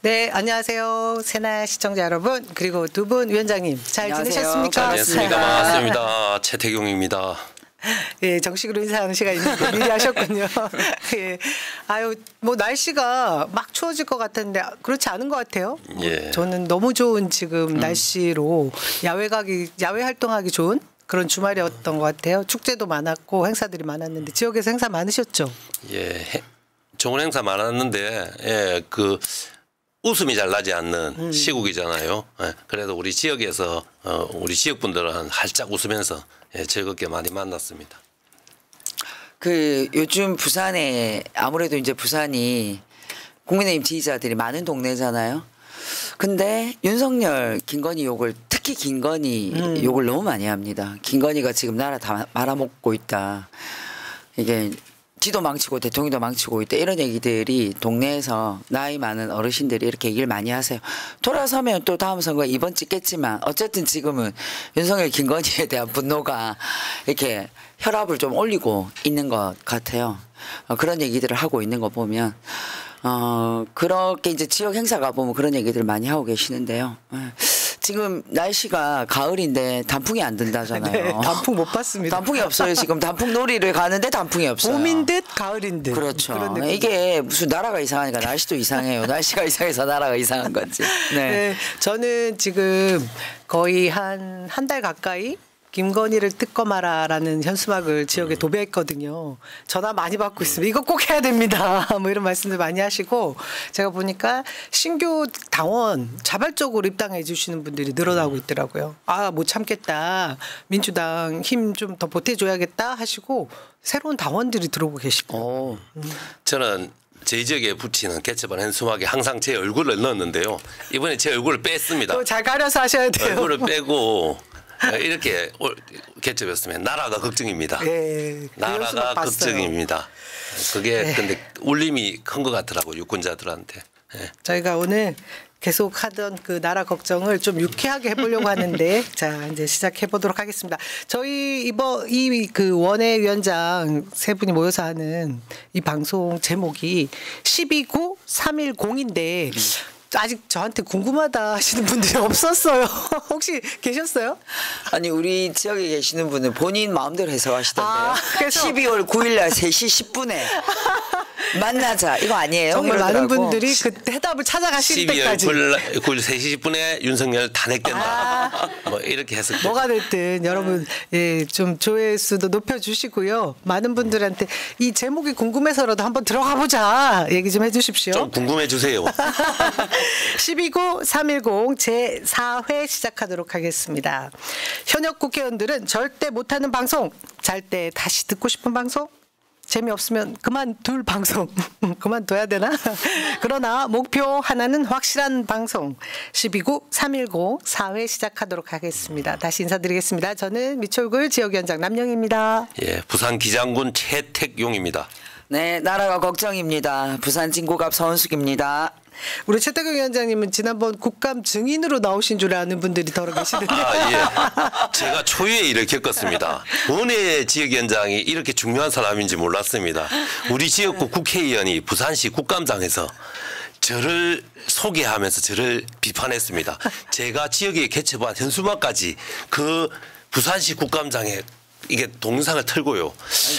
네, 안녕하세요. 새날 시청자 여러분, 그리고 두 분 위원장님 잘 안녕하세요. 지내셨습니까? 잘 지냈습니까? 반갑습니다. 최태경입니다. 예, 정식으로 인사하는 시간인데 미리 하셨군요. 예, 아유, 뭐 날씨가 막 추워질 것 같았는데 그렇지 않은 것 같아요. 예. 저는 너무 좋은 지금 날씨로 야외 활동하기 좋은 그런 주말이었던 것 같아요. 축제도 많았고 행사들이 많았는데 지역에서 행사 많으셨죠? 예, 좋은 행사 많았는데 예, 그 웃음이 잘 나지 않는 시국이잖아요. 예, 그래도 우리 지역에서 우리 지역 분들은 활짝 웃으면서 예, 즐겁게 많이 만났습니다. 그 요즘 부산에 아무래도 이제 부산이 국민의힘 지지자들이 많은 동네잖아요. 근데 윤석열, 김건희 욕을 특히 김건희 욕을 너무 많이 합니다. 김건희가 지금 나라 다 말아먹고 있다. 이게 지도 망치고 대통령도 망치고 있다. 이런 얘기들이 동네에서 나이 많은 어르신들이 이렇게 얘기를 많이 하세요. 돌아서면 또 다음 선거에 이번 찍겠지만 어쨌든 지금은 윤석열, 김건희에 대한 분노가 이렇게 혈압을 좀 올리고 있는 것 같아요. 그런 얘기들을 하고 있는 거 보면 그렇게 이제 지역 행사 가보면 그런 얘기들 많이 하고 계시는데요. 지금 날씨가 가을인데 단풍이 안 든다잖아요. 네, 단풍 못 봤습니다. 단풍이 없어요. 지금 단풍 놀이를 가는데 단풍이 없어요. 봄인 듯 가을인 듯. 그렇죠. 이게 무슨 나라가 이상하니까 날씨도 이상해요. 날씨가 이상해서 나라가 이상한 건지. 네. 네, 저는 지금 거의 한 달 가까이 김건희를 특검하라라는 현수막을 지역에 도배했거든요. 전화 많이 받고 있습니다. 이거 꼭 해야 됩니다. 뭐 이런 말씀들 많이 하시고 제가 보니까 신규 당원 자발적으로 입당해 주시는 분들이 늘어나고 있더라고요. 아, 못 참겠다. 민주당 힘 좀 더 보태줘야겠다 하시고 새로운 당원들이 들어오고 계시고. 저는 제 지역에 붙이는 개첩한 현수막에 항상 제 얼굴을 넣었는데요. 이번에 제 얼굴을 뺐습니다. 또 잘 가려서 하셔야 돼요. 얼굴을 빼고 이렇게 개첩했으면 나라가 걱정입니다. 네, 나라가 걱정입니다. 그게 네. 근데 울림이 큰 것 같더라고요. 유권자들한테. 네. 저희가 오늘 계속 하던 그 나라 걱정을 좀 유쾌하게 해보려고 하는데 자 이제 시작해 보도록 하겠습니다. 저희 이번 그 원외위원장 세 분이 모여서 하는 이 방송 제목이 12구 310인데 아직 저한테 궁금하다 하시는 분들이 없었어요. 혹시 계셨어요? 아니 우리 지역에 계시는 분은 본인 마음대로 해석하시던데요. 그래서 12월 9일 날 3시 10분에 만나자. 이거 아니에요? 정말 많은 이러더라고. 분들이 그 해답을 찾아가실 12월 때까지 9일 3시 10분에 윤석열 탄핵된다. 뭐 이렇게 해서 뭐가 됐든 여러분 예, 좀 조회수도 높여주시고요. 많은 분들한테 이 제목이 궁금해서라도 한번 들어가 보자 얘기 좀 해주십시오. 좀 궁금해 주세요. 12구 310 제4회 시작하도록 하겠습니다. 현역 국회의원들은 절대 못하는 방송, 잘 때 다시 듣고 싶은 방송, 재미없으면 그만둘 방송, 그만둬야 되나? 그러나 목표 하나는 확실한 방송, 12구 310 4회 시작하도록 하겠습니다. 다시 인사드리겠습니다. 저는 미철굴 지역위원장 남영입니다. 예, 부산 기장군 최택용입니다. 네, 나라가 걱정입니다. 부산 진구갑 서은숙입니다. 우리 최태경 위원장님은 지난번 국감 증인으로 나오신 줄 아는 분들이 더러 계시는데. 아, 예. 제가 초유의 일을 겪었습니다. 원외 지역위원장이 이렇게 중요한 사람인지 몰랐습니다. 우리 지역구 국회의원이 부산시 국감장에서 저를 소개하면서 저를 비판했습니다. 제가 지역에 개최한 현수막까지 그 부산시 국감장에 이게 동영상을 틀고요.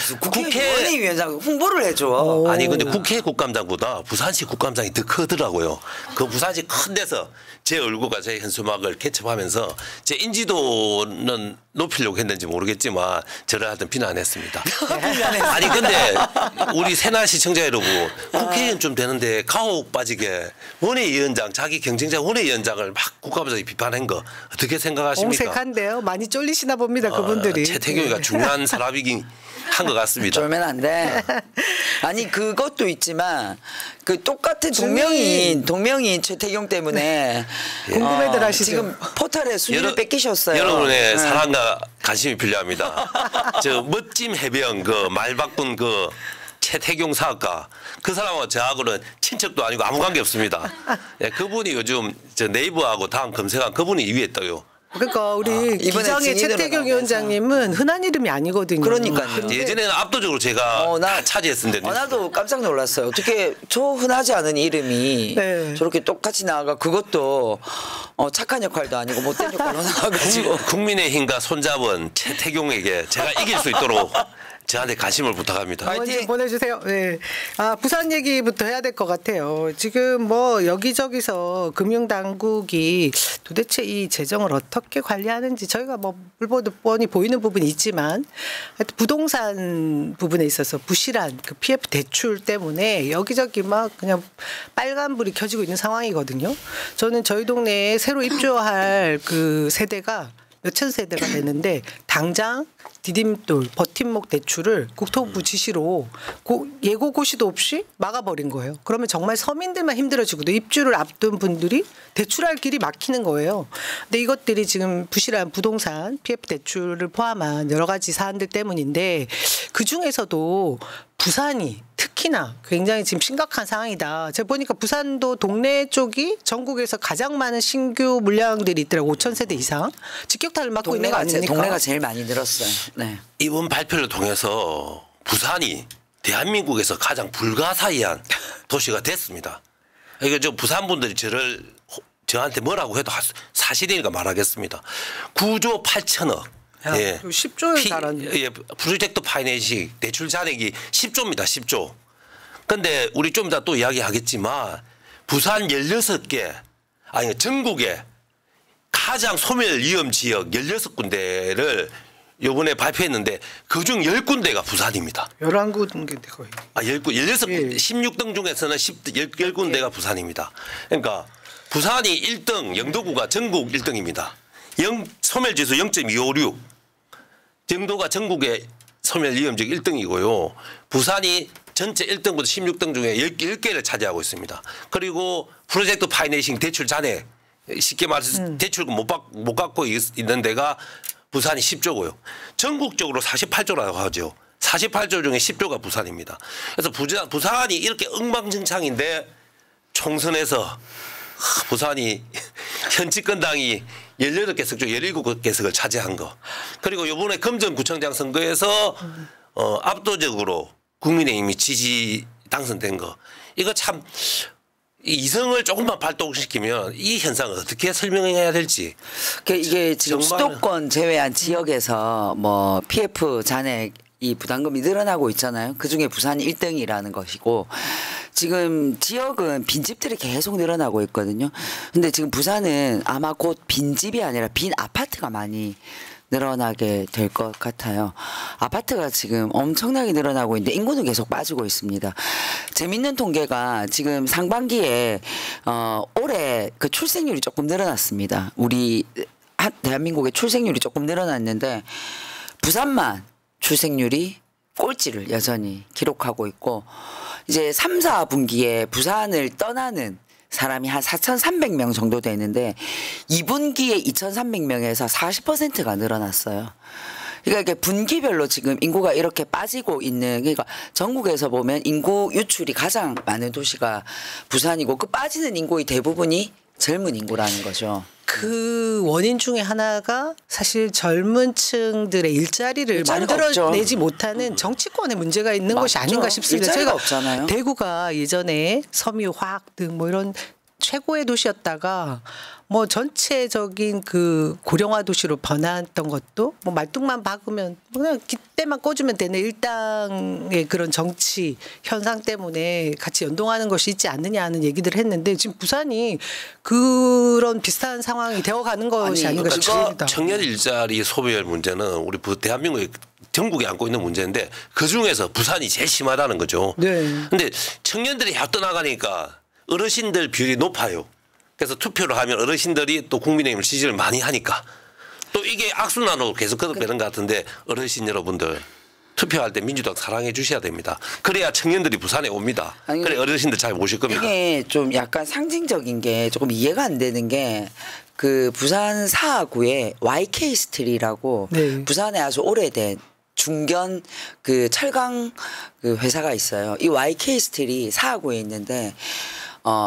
국회의원장 홍보를 해줘. 아니 근데 국회 국감장보다 부산시 국감장이 더 크더라고요. 그 부산시 큰 데서 제 얼굴과 제 현수막을 개첩하면서 제 인지도는 높이려고 했는지 모르겠지만 저를 하여튼 비난했습니다. 아니 근데 우리 새날 시청자 여러분 국회의원 좀 되는데 가혹 빠지게 원외위원장 자기 경쟁자 원외위원장을 막 국감장에 비판한 거 어떻게 생각하십니까? 옹색한데요. 많이 쫄리시나 봅니다. 그분들이. 최태경이가 중요한 사람이긴 한 것 같습니다. 쫄면 안 돼. 아니 그것도 있지만 그 똑같은 동명인 최태경 때문에 궁금해들 하시죠. 지금 포털에 순위를 뺏기셨어요. 여러분의 사랑과 관심이 필요합니다. 저 멋짐 해병 그 말 바꾼 그 최태경 사학가 그 사람하고 저하고는 친척도 아니고 아무 관계 없습니다. 예, 그분이 요즘 저 네이버하고 다음 검색한 그분이 2위에 떠요. 그러니까 우리 이번에 기장의 증인으로 최태경 나오면서. 위원장님은 흔한 이름이 아니거든요. 그러니까요. 예전에는 압도적으로 제가 다 차지했었는데 나도 깜짝 놀랐어요. 어떻게 저 흔하지 않은 이름이 네. 저렇게 똑같이 나와가 그것도 착한 역할도 아니고 못된 역할로 나와가지고. 국민의힘과 손잡은 최태경에게 제가 이길 수 있도록 저한테 관심을 부탁합니다. 파이팅! 응원 좀 보내주세요. 네. 부산 얘기부터 해야 될 것 같아요. 지금 뭐 여기저기서 금융당국이 도대체 이 재정을 어떻게 관리하는지 저희가 뭐 물보듯 뻔히 보이는 부분이 있지만 하여튼 부동산 부분에 있어서 부실한 그 PF 대출 때문에 여기저기 막 그냥 빨간불이 켜지고 있는 상황이거든요. 저는 저희 동네에 새로 입주할 그 세대가 몇천 세대가 되는데 당장 디딤돌 버팀목 대출을 국토부 지시로 예고 고시도 없이 막아버린 거예요. 그러면 정말 서민들만 힘들어지고 또 입주를 앞둔 분들이 대출할 길이 막히는 거예요. 근데 이것들이 지금 부실한 부동산 PF 대출을 포함한 여러 가지 사안들 때문인데 그중에서도 부산이 특히나 굉장히 지금 심각한 상황이다. 제가 보니까 부산도 동네 쪽이 전국에서 가장 많은 신규 물량들이 있더라고요. 5천 세대 이상. 직격탄을 맞고 있는 거 아닙니까? 동네가 제일 많이 늘었어요. 네. 이번 발표를 통해서 부산이 대한민국에서 가장 불가사의한 도시가 됐습니다. 이거 저 부산 분들이 저한테 뭐라고 해도 사실이니까 말하겠습니다. 9조 8천억. 예. 10조에 달하는. 예, 프로젝트 파이낸싱 대출 잔액이 10조입니다. 10조. 근데 우리 좀 이따 또 이야기하겠지만 부산 16개 아니 전국에 가장 소멸 위험 지역 16군데를 요번에 발표했는데 그중 10군데가 부산입니다. 11군데 거의. 16, 예. 16등 중에서는 10군데가 부산입니다. 그러니까 부산이 1등, 영도구가 전국 1등입니다. 소멸지수 0.256. 영도가 전국의 소멸 위험지역 1등이고요. 부산이 전체 1등부터 16등 중에 10개를 차지하고 있습니다. 그리고 프로젝트 파이낸싱 대출 잔액 쉽게 말해서 대출금 못 갖고 있는 데가 부산이 10조고요. 전국적으로 48조라고 하죠. 48조 중에 10조가 부산입니다. 그래서 부산이 이렇게 엉망진창인데 총선에서 부산이 현 집권당이 18개석 중 17개석을 차지한 거. 그리고 이번에 금정구청장 선거에서 압도적으로 국민의힘이 지지 당선된 거. 이거 참 이성을 조금만 발동시키면 이 현상을 어떻게 설명해야 될지. 이게 지금 수도권 제외한 지역에서 뭐 PF 잔액 이 부담금이 늘어나고 있잖아요. 그중에 부산이 1등이라는 것이고 지금 지역은 빈집들이 계속 늘어나고 있거든요. 근데 지금 부산은 아마 곧 빈집이 아니라 빈 아파트가 많이 늘어나게 될 것 같아요. 아파트가 지금 엄청나게 늘어나고 있는데 인구는 계속 빠지고 있습니다. 재밌는 통계가 지금 상반기에 올해 그 출생률이 조금 늘어났습니다. 우리 대한민국의 출생률이 조금 늘어났는데 부산만 출생률이 꼴찌를 여전히 기록하고 있고 이제 3, 4분기에 부산을 떠나는 사람이 한 4,300명 정도 되는데 2분기에 2,300명에서 40%가 늘어났어요. 그러니까 이게 분기별로 지금 인구가 이렇게 빠지고 있는 그러니까 전국에서 보면 인구 유출이 가장 많은 도시가 부산이고 그 빠지는 인구의 대부분이 젊은 인구라는 거죠. 그 원인 중에 하나가 사실 젊은 층들의 일자리를 만들어내지 못하는 정치권의 문제가 있는 것이 아닌가 싶습니다. 일자리가 없잖아요. 대구가 예전에 섬유, 화학 등 뭐 이런 최고의 도시였다가 뭐 전체적인 그 고령화 도시로 변했던 것도 뭐 말뚝만 박으면 그냥 깃대만 꽂으면 되는 일당의 그런 정치 현상 때문에 같이 연동하는 것이 있지 않느냐 하는 얘기들을 했는데 지금 부산이 그런 비슷한 상황이 되어가는 것이 아닌가 싶습니다. 청년 일자리 소멸 문제는 우리 대한민국의 전국에 안고 있는 문제인데 그중에서 부산이 제일 심하다는 거죠. 그런데 청년들이 떠나가니까 어르신들 비율이 높아요. 그래서 투표를 하면 어르신들이 또 국민의힘을 지지를 많이 하니까 또 이게 악순환으로 계속 거듭되는 것 같은데 어르신 여러분들 투표할 때 민주당 사랑해 주셔야 됩니다. 그래야 청년들이 부산에 옵니다. 그래 어르신들 잘 모실 겁니다. 이게 좀 약간 상징적인 게 조금 이해가 안 되는 게 그 부산 사하구에 YK 스틸이라고 부산에 아주 오래된 중견 그 철강 그 회사가 있어요. 이 YK 스틸이 사하구에 있는데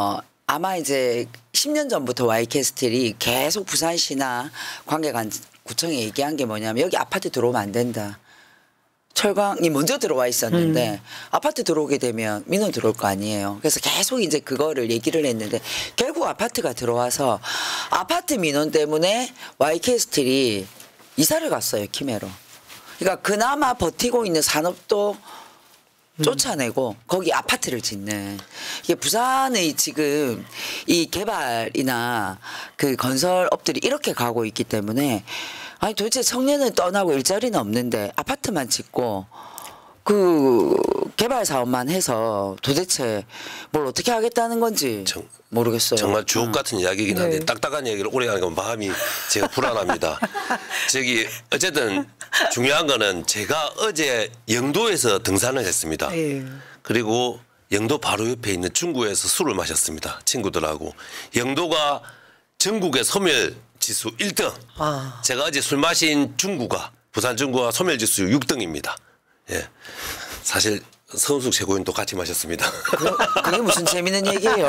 아마 이제 10년 전부터 YK스틸이 계속 부산시나 관계구청에 얘기한 게 뭐냐면 여기 아파트 들어오면 안 된다. 철강이 먼저 들어와 있었는데 아파트 들어오게 되면 민원 들어올 거 아니에요. 그래서 계속 이제 그거를 얘기를 했는데 결국 아파트가 들어와서 아파트 민원 때문에 YK스틸이 이사를 갔어요. 김해로. 그러니까 그나마 버티고 있는 산업도 쫓아내고 거기 아파트를 짓는 이게 부산의 지금 이 개발이나 그 건설업들이 이렇게 가고 있기 때문에 아니 도대체 청년은 떠나고 일자리는 없는데 아파트만 짓고 그 개발 사업만 해서 도대체 뭘 어떻게 하겠다는 건지 모르겠어요. 정말 주옥 같은 이야기이긴 한데 네. 딱딱한 얘기를 오래 하니까 마음이 제가 불안합니다. 저기 어쨌든 중요한 거는 제가 어제 영도에서 등산을 했습니다. 네. 그리고 영도 바로 옆에 있는 중구에서 술을 마셨습니다. 친구들하고. 영도가 전국의 소멸 지수 1등. 아. 제가 어제 술 마신 중구가 부산 중구가 소멸 지수 6등입니다. 예. 사실 서은숙 최고위원도 같이 마셨습니다. 그게 무슨 재밌는 얘기예요.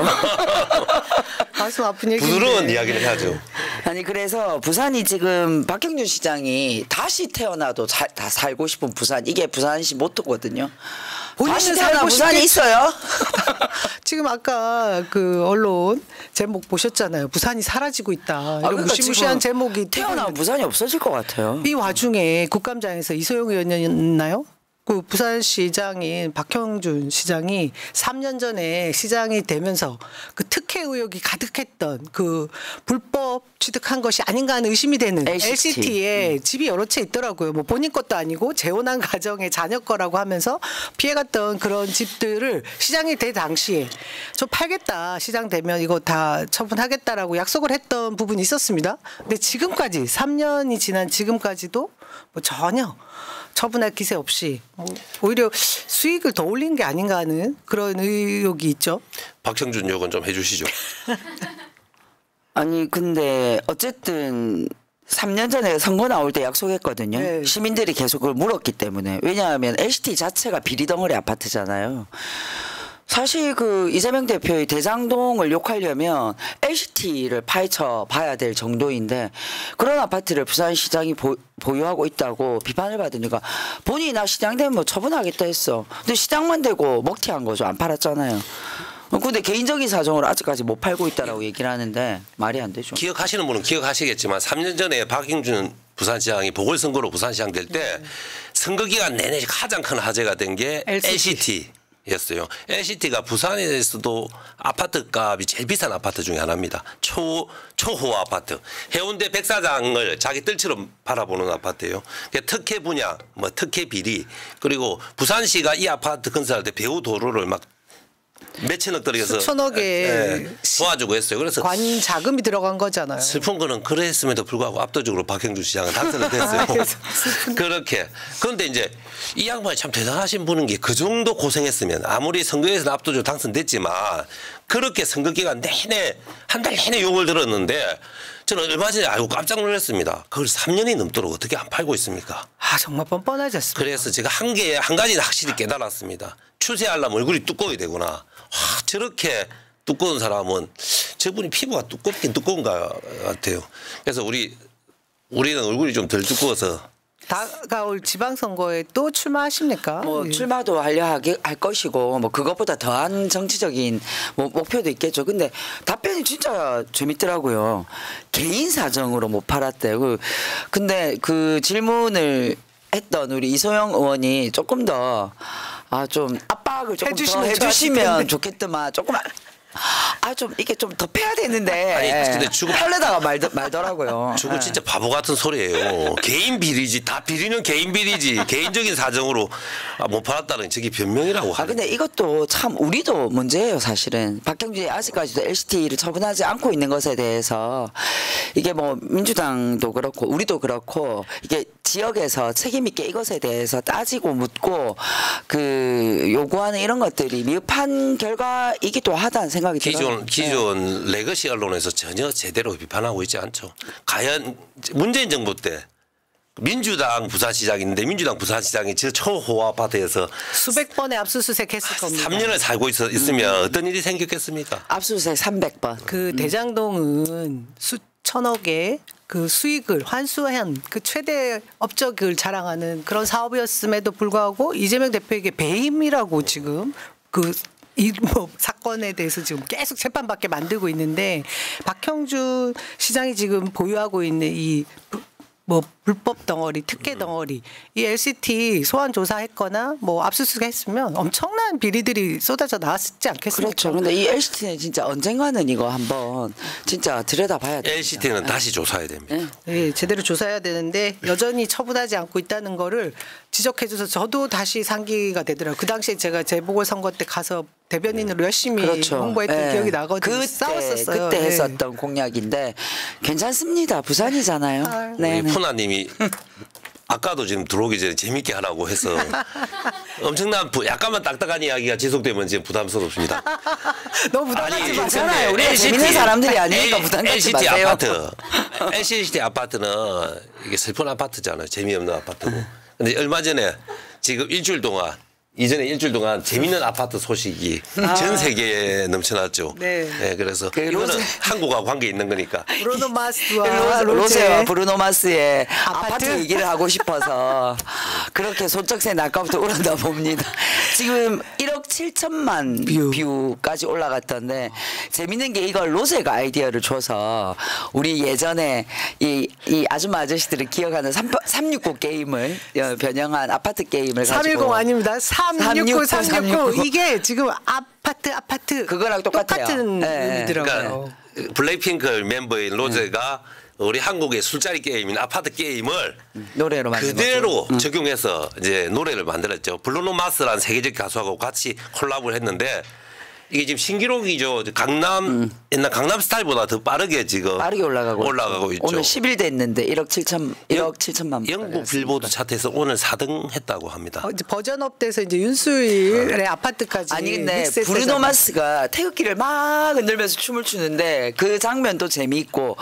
가슴 아픈 얘기. 부드러운 이야기를 해야죠. 아니 그래서 부산이 지금 박형준 시장이 다시 태어나도 다 살고 싶은 부산 이게 부산시 모토거든요. 다시 태어나 부산이 있어요. 지금 아까 그 언론 제목 보셨잖아요. 부산이 사라지고 있다. 이런 그러니까 무시무시한 지금 제목이 태어나면 부산이 없어질 것 같아요. 이 와중에 국감장에서 이소영 의원이었나요? 그 부산시장인 박형준 시장이 3년 전에 시장이 되면서 그 특혜 의혹이 가득했던 그 불법 취득한 것이 아닌가 하는 의심이 되는 LCT에 집이 여러 채 있더라고요. 뭐 본인 것도 아니고 재혼한 가정의 자녀 거라고 하면서 피해갔던 그런 집들을 시장이 될 당시에 좀 팔겠다. 시장 되면 이거 다 처분하겠다라고 약속을 했던 부분이 있었습니다. 근데 지금까지 3년이 지난 지금까지도 뭐 전혀 처분할 기세 없이 오히려 수익을 더 올린 게 아닌가 하는 그런 의혹이 있죠. 박형준 의혹은 좀 해주시죠. 아니 근데 어쨌든 3년 전에 선거 나올 때 약속했거든요. 네. 시민들이 계속 그걸 물었기 때문에. 왜냐하면 LCT 자체가 비리덩어리 아파트잖아요. 사실 그 이재명 대표의 대장동을 욕하려면 LCT를 파헤쳐 봐야 될 정도인데 그런 아파트를 부산시장이 보유하고 있다고 비판을 받으니까 본인이 나 시장 되면 뭐 처분하겠다 했어. 근데 시장만 되고 먹튀한 거죠. 안 팔았잖아요. 근데 개인적인 사정으로 아직까지 못 팔고 있다라고 얘기를 하는데 말이 안 되죠. 기억하시는 분은 기억하시겠지만 3년 전에 박형준 부산시장이 보궐선거로 부산시장 될 때 선거 기간 내내 가장 큰 화제가 된 게 LCT. 였어요. LCT가 부산에서도 아파트 값이 제일 비싼 아파트 중에 하나입니다. 초호 아파트. 해운대 백사장을 자기 뜰처럼 바라보는 아파트예요. 특혜 분양, 뭐 특혜 비리, 그리고 부산시가 이 아파트 건설할 때 배후 도로를 막 몇천억 들여서 수천억에 도와주고 했어요. 그래서 관 자금이 들어간 거잖아요. 슬픈 거는 그랬음에도 불구하고 압도적으로 박형준 시장은 당선이 됐어요. 그렇게. 그런데 이제 이 양반이 참 대단하신 분인 게 그 정도 고생했으면 아무리 선거에서는 압도적으로 당선됐지만 그렇게 선거 기간 내내 한 달 내내 욕을 들었는데 저는 얼마 전에 아이고 깜짝 놀랐습니다. 그걸 3년이 넘도록 어떻게 안 팔고 있습니까? 아 정말 뻔뻔하지 않습니까? 그래서 제가 한 가지는 확실히 깨달았습니다. 추세하려면 얼굴이 두꺼워야 되구나. 와, 저렇게 두꺼운 사람은 저분이 피부가 두껍긴 두꺼운 것 같아요. 그래서 우리는 얼굴이 좀 덜 두꺼워서. 다가올 지방선거에 또 출마하십니까? 뭐 출마도 할 것이고 뭐 그것보다 더한 정치적인 뭐 목표도 있겠죠. 근데 답변이 진짜 재밌더라고요. 개인 사정으로 못 팔았대. 근데 그 질문을 했던 우리 이소영 의원이 조금 더 좀 압박을 조금 더 해주시면 좋겠더만 조금 좀 이게 좀 더 패야 되는데. 아니, 근데 팔려다가 말더라고요. 저거 진짜 바보 같은 소리예요. 개인 비리지. 다 비리는 개인 비리지. 개인적인 사정으로 못 팔았다는 저게 변명이라고 하는. 근데 이것도 참 우리도 문제예요, 사실은. 박형준이 아직까지도 LCT를 처분하지 않고 있는 것에 대해서 이게 뭐 민주당도 그렇고 우리도 그렇고 이게 지역에서 책임 있게 이것에 대해서 따지고 묻고 그 요구하는 이런 것들이 미흡한 결과이기도 하다는 생각이 들어요. 기존 레거시 언론에서 전혀 제대로 비판하고 있지 않죠. 과연 문재인 정부 때 민주당 부산시장인데 민주당 부산시장이 저 초호화 아파트에서 수백 번의 압수수색 했을 겁니다. 3년을 살고 있으면 어떤 일이 생겼겠습니까? 압수수색 300번. 그 대장동은 수천억의 그 수익을 환수한 그 최대 업적을 자랑하는 그런 사업이었음에도 불구하고 이재명 대표에게 배임이라고 지금 그 이 뭐 사건에 대해서 지금 계속 재판받게 만들고 있는데 박형준 시장이 지금 보유하고 있는 이 뭐 불법 덩어리, 특혜 덩어리, 이 LCT 소환 조사했거나 뭐 압수수색 했으면 엄청난 비리들이 쏟아져 나왔지 않겠습니까? 그렇죠. 근데 이 LCT는 진짜 언젠가는 이거 한번 진짜 들여다봐야 돼요. LCT는 다시 조사해야 됩니다. 네, 제대로 조사해야 되는데 여전히 처분하지 않고 있다는 거를 지적해줘서 저도 다시 상기가 되더라고요. 그 당시에 제가 재보궐선거 때 가서 대변인으로 열심히 그렇죠. 홍보했던 기억이 나거든요. 그때, 싸웠었어요. 그때 네. 했었던 공약인데 괜찮습니다. 부산이잖아요. 우리 푸나님이 아까도 지금 들어오기 전에 재밌게 하라고 해서 엄청난 약간만 딱딱한 이야기가 지속되면 지금 부담스럽습니다. 너무 부담하지 아니, 마잖아요. 우리가 재밌는 사람들이 아니니까 부담 갖지 LCT 마세요. 아파트, LCT 아파트는 이게 슬픈 아파트잖아요. 재미없는 아파트고. 근데 얼마 전에 지금 일주일 동안 이전에 일주일 동안 재밌는 아파트 소식이 전 세계에 넘쳐났죠. 네. 그래서 그 이거는 로제- 한국하고 관계 있는 거니까. 브루노 마스와 로제와 브루노 마스의 아파트? 아파트 얘기를 하고 싶어서 그렇게 소쩍새 아까부터 오른다 봅니다. 지금 1억 7천만 뷰까지 올라갔던데 재밌는 게 이걸 로제가 아이디어를 줘서 우리 예전에 이 아줌마 아저씨들을 기억하는 369 게임을 변형한 아파트 게임을 310 아닙니다. 369, 369. 369. 이게 지금 아파트. 그거랑 똑같아요. 똑같은 네. 의미더라고요. 그러니까 블랙핑크 멤버인 로제가 우리 한국의 술자리 게임인 아파트 게임을 노래로 만든 그대로 적용해서 이제 노래를 만들었죠. 블루노 마스라는 세계적 가수하고 같이 콜라보를 했는데 이게 지금 신기록이죠. 옛날 강남 스타일보다 더 빠르게 지금 빠르게 올라가고 있죠. 오늘 10일 됐는데 1억 7천만. 영국 빌보드 차트에서 오늘 4등 했다고 합니다. 이제 버전업돼서 이제 윤수일의 아파트까지. 아니 근데 믹스했잖아요. 브루노 마스가 태극기를 막 흔들면서 춤을 추는데 그 장면도 재미있고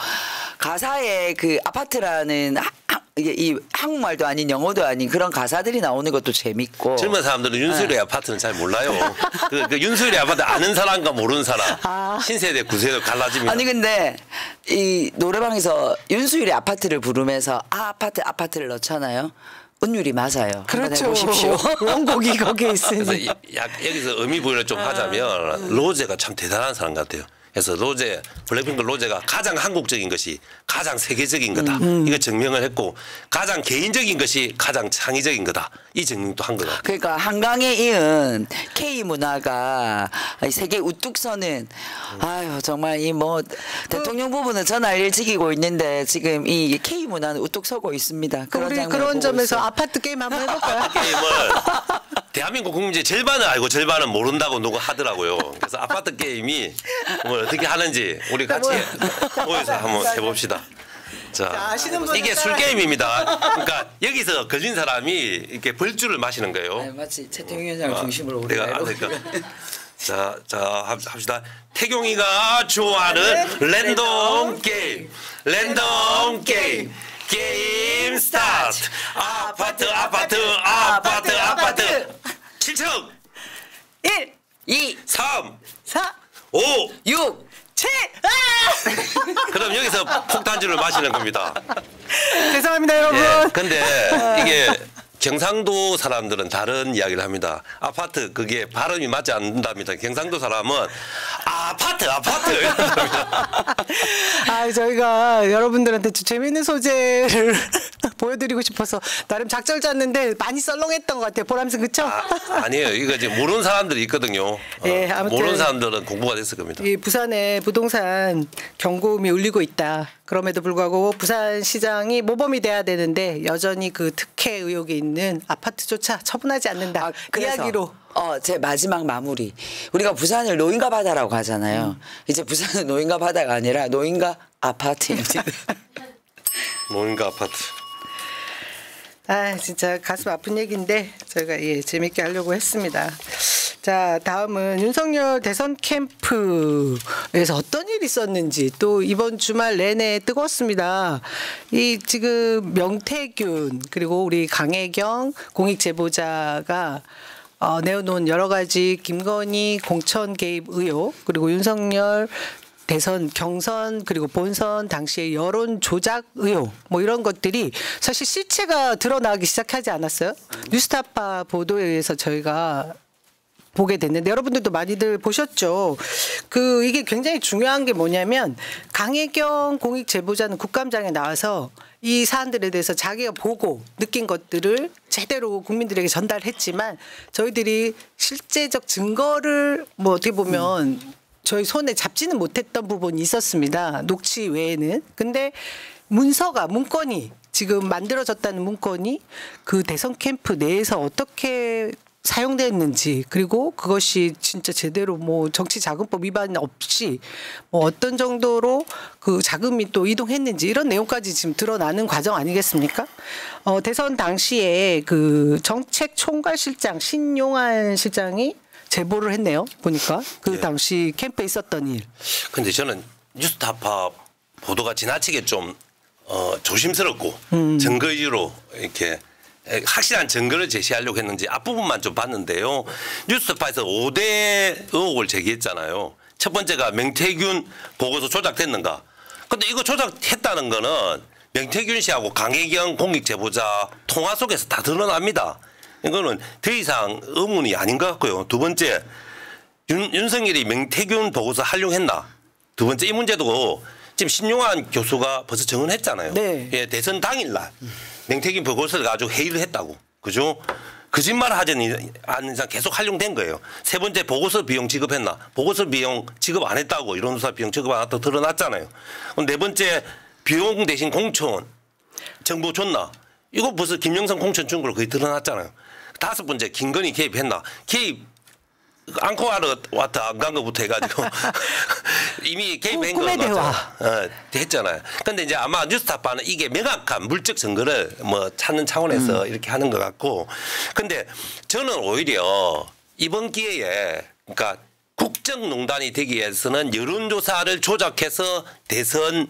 가사에 그 아파트라는 이 한국말도 아닌 영어도 아닌 그런 가사들이 나오는 것도 재밌고. 젊은 사람들은 윤수일의 아파트는 잘 몰라요. 그 윤수일의 아파트 아는 사람과 모르는 사람, 신세대 구세대 갈라집니다. 아니 근데 이 노래방에서 윤수일의 아파트를 부르면서 아파트를 넣잖아요. 은율이 맞아요. 그렇죠. 한번 해보십시오. 원곡이 거기에 그래서 있으니. 여기서 의미 부여를 좀 하자면 로제가 참 대단한 사람 같아요. 그래서 블랙핑크 로제가 가장 한국적인 것이 가장 세계적인 거다. 이거 증명을 했고 가장 개인적인 것이 가장 창의적인 거다. 이 증명도 한 거다. 그러니까 한강에 이은 K 문화가 세계 우뚝 서는 아유 정말 이 뭐 대통령 부부는 전화를 지키고 있는데 지금 이 K 문화는 우뚝 서고 있습니다. 우리 장면을 그런 보고 점에서 있어요. 아파트 게임 한번 해볼까요? 게임을 대한민국 국민의 절반은 알고 절반은 모른다고 누가 하더라고요. 그래서 아파트 게임이 뭘 어떻게 하는지 우리 같이 모여서 한번 해봅시다. 자, 아시는 분은 이게 술 따라해. 게임입니다. 그러니까 여기서 걸린 사람이 이렇게 벌주를 마시는 거예요. 네, 마치 최태용 위원장을 중심으로 우리가 내가 이렇게. 그러니까 자 합시다. 태경이가 좋아하는 랜덤 게임. 게임 스타트. 아파트 7층 1, 2, 3 4, 5 6. 7. 그럼 여기서 폭탄주를 마시는 겁니다. 죄송합니다, 여러분. 예, 근데 이게 경상도 사람들은 다른 이야기를 합니다. 아파트 그게 발음이 맞지 않는답니다. 경상도 사람은 아파트 이렇게 합니다. 저희가 여러분들한테 재미있는 소재를 보여드리고 싶어서 나름 작전 짰는데 많이 썰렁했던 것 같아요. 보람씨 그쵸? 아니에요. 이거 지금 모르는 사람들이 있거든요. 예, 아무튼 모르는 사람들은 공부가 됐을 겁니다. 이 부산에 부동산 경고음이 울리고 있다. 그럼에도 불구하고 부산시장이 모범이 돼야 되는데 여전히 그 특혜 의혹이 있는 아파트조차 처분하지 않는다. 그래서, 이야기로. 제 마지막 마무리. 우리가 부산을 노인가 바다라고 하잖아요. 이제 부산은 노인가 바다가 아니라 노인가 아파트입니다. 노인가 아파트. 진짜 가슴 아픈 얘기인데 저희가 재밌게 하려고 했습니다. 자, 다음은 윤석열 대선 캠프에서 어떤 일이 있었는지 또 이번 주말 내내 뜨거웠습니다. 이 지금 명태균 그리고 우리 강혜경 공익 제보자가 내어놓은 여러 가지 김건희 공천 개입 의혹 그리고 윤석열 대선 경선 그리고 본선 당시의 여론 조작 의혹 뭐 이런 것들이 사실 실체가 드러나기 시작하지 않았어요? 뉴스타파 보도에 의해서 저희가 보게 됐는데 여러분들도 많이들 보셨죠. 이게 굉장히 중요한 게 뭐냐면 강혜경 공익 제보자는 국감장에 나와서 이 사안들에 대해서 자기가 보고 느낀 것들을 제대로 국민들에게 전달했지만 저희들이 실제적 증거를 뭐 어떻게 보면 저희 손에 잡지는 못했던 부분이 있었습니다. 녹취 외에는. 근데 문건이 지금 만들어졌다는 문건이 그 대선 캠프 내에서 어떻게 사용됐는지 그리고 그것이 진짜 제대로 뭐 정치자금법 위반 없이 뭐 어떤 정도로 그 자금이 또 이동했는지 이런 내용까지 지금 드러나는 과정 아니겠습니까? 대선 당시에 그 정책총괄실장 신용환 실장이 제보를 했네요. 보니까 그 당시 캠프에 있었던 일. 근데 저는 뉴스타파 보도가 지나치게 좀 조심스럽고 증거 위주로 이렇게 확실한 증거를 제시하려고 했는지 앞부분만 좀 봤는데요. 뉴스타파에서 5대 의혹을 제기했잖아요. 첫 번째가 명태균 보고서 조작됐는가. 근데 이거 조작했다는 거는 명태균 씨하고 강혜경 공익 제보자 통화 속에서 다 드러납니다. 이거는 더 이상 의문이 아닌 것 같고요. 두 번째, 윤석열이 명태균 보고서 활용했나. 두 번째, 이 문제도 지금 신용환 교수가 벌써 증언했잖아요. 네. 예, 대선 당일날 명태균 보고서를 가지고 회의를 했다고. 그죠? 거짓말을 하지 않는 이상 계속 활용된 거예요. 세 번째, 보고서 비용 지급했나. 보고서 비용 지급 안 했다고. 이론조사 비용 지급 안 했다고 드러났잖아요. 그럼 네 번째, 비용 대신 공천 정보 줬나. 이거 벌써 김영삼 공천 준 걸로 거의 드러났잖아요. 다섯 번째, 김건희 개입했나. 개입 앙코와르 와트 안 간 것부터 해가지고 이미 개입한 거 했잖아요. 근데 이제 아마 뉴스타파는 이게 명확한 물적 증거를 뭐 찾는 차원에서 이렇게 하는 것 같고, 근데 저는 오히려 이번 기회에 그러니까 국정농단이 되기 위해서는 여론조사를 조작해서 대선에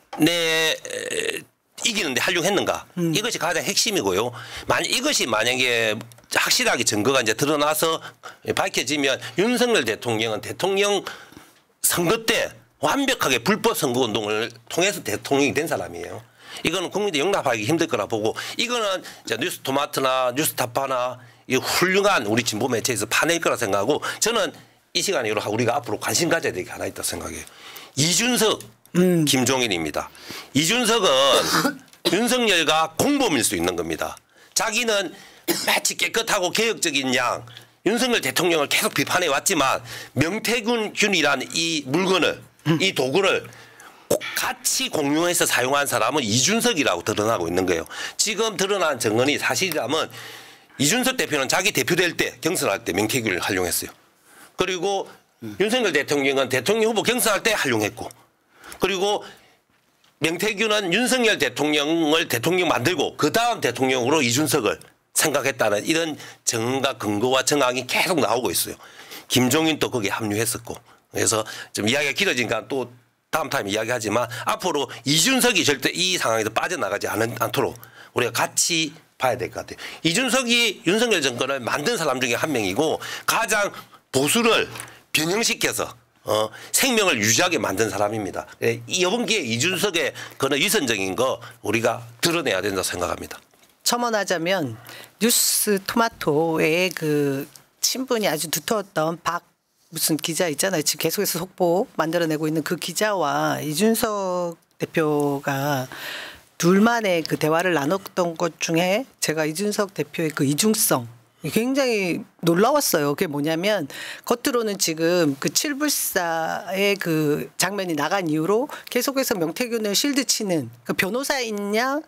이기는데 활용했는가. 이것이 가장 핵심이고요. 이것이 만약에 확실하게 증거가 이제 드러나서 밝혀지면 윤석열 대통령은 대통령 선거 때 완벽하게 불법 선거 운동을 통해서 대통령이 된 사람이에요. 이거는 국민들이 용납하기 힘들 거라 보고, 이거는 뉴스토마토나 뉴스타파나 이 훌륭한 우리 진보 매체에서 파낼 거라 생각하고, 저는 이 시간에 우리가 앞으로 관심 가져야 될 게 하나 있다고 생각해요. 이준석, 김종인입니다. 이준석은 윤석열과 공범일 수 있는 겁니다. 자기는 마치 깨끗하고 개혁적인 양 윤석열 대통령을 계속 비판해 왔지만 명태균이라는 이 물건을 이 도구를 같이 공유해서 사용한 사람은 이준석이라고 드러나고 있는 거예요. 지금 드러난 증언이 사실이라면 이준석 대표는 자기 대표될 때 경선할 때 명태균을 활용했어요. 그리고 윤석열 대통령은 대통령 후보 경선할 때 활용했고, 그리고 명태균은 윤석열 대통령을 대통령 만들고 그 다음 대통령으로 이준석을 생각했다는 이런 증언과 근거와 정황이 계속 나오고 있어요. 김종인도 거기에 합류했었고. 그래서 좀 이야기가 길어지니까 또 다음 타임 이야기하지만 앞으로 이준석이 절대 이 상황에서 빠져나가지 않도록 우리가 같이 봐야 될 것 같아요. 이준석이 윤석열 정권을 만든 사람 중에 한 명이고 가장 보수를 변형시켜서 생명을 유지하게 만든 사람입니다. 이번 기회에 이준석의 그런 위선적인 거 우리가 드러내야 된다고 생각합니다. 첨언하자면 뉴스 토마토의 그 친분이 아주 두터웠던 무슨 기자 있잖아요. 지금 계속해서 속보 만들어내고 있는 그 기자와 이준석 대표가 둘만의 그 대화를 나눴던 것 중에 제가 이준석 대표의 그 이중성 굉장히 놀라웠어요. 그게 뭐냐면 겉으로는 지금 그 7불사의 그 장면이 나간 이후로 계속해서 명태균을 실드 치는 그 변호사인 양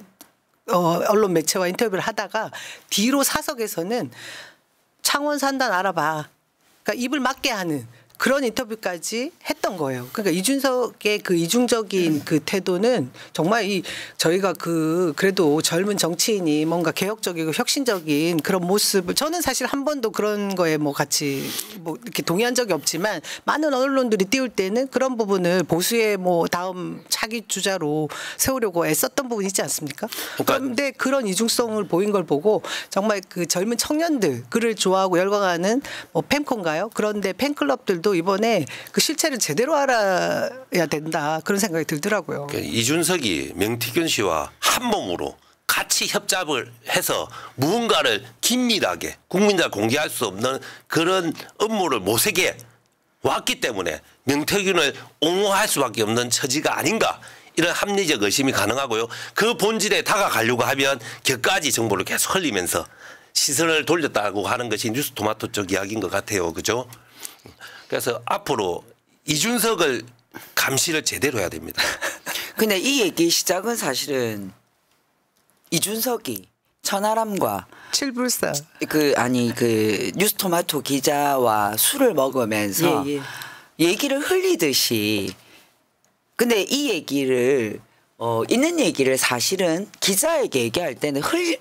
언론 매체와 인터뷰를 하다가 뒤로 사석에서는 창원 산단 알아봐. 그러니까 입을 막게 하는 그런 인터뷰까지 했던 거예요. 그러니까 이준석의 그 이중적인 그 태도는 정말 저희가 그래도 젊은 정치인이 뭔가 개혁적이고 혁신적인 그런 모습을 저는 사실 한 번도 그런 거에 뭐 같이 뭐 이렇게 동의한 적이 없지만 많은 언론들이 띄울 때는 그런 부분을 보수의 뭐 다음 차기 주자로 세우려고 애썼던 부분이 있지 않습니까? 그런데 그런 이중성을 보인 걸 보고 정말 그 젊은 청년들 그를 좋아하고 열광하는 뭐 팬콘가요? 그런데 팬클럽들도 이번에 그 실체를 제대로 알아야 된다 그런 생각이 들더라고요. 이준석이 명태균 씨와 한 몸으로 같이 협잡을 해서 무언가를 긴밀하게 국민들 공개할 수 없는 그런 업무를 모색해 왔기 때문에 명태균을 옹호할 수밖에 없는 처지가 아닌가 이런 합리적 의심이 가능하고요. 그 본질에 다가가려고 하면 격가지 정보를 계속 흘리면서 시선을 돌렸다고 하는 것이 뉴스토마토 쪽 이야기인 것 같아요. 그죠? 그래서 앞으로 이준석을 감시를 제대로 해야 됩니다. 근데 이 얘기 시작은 사실은 이준석이 천하람과 칠불사 그 뉴스토마토 기자와 술을 먹으면서 얘기를 흘리듯이 근데 이 얘기를 있는 얘기를 사실은 기자에게 얘기할 때는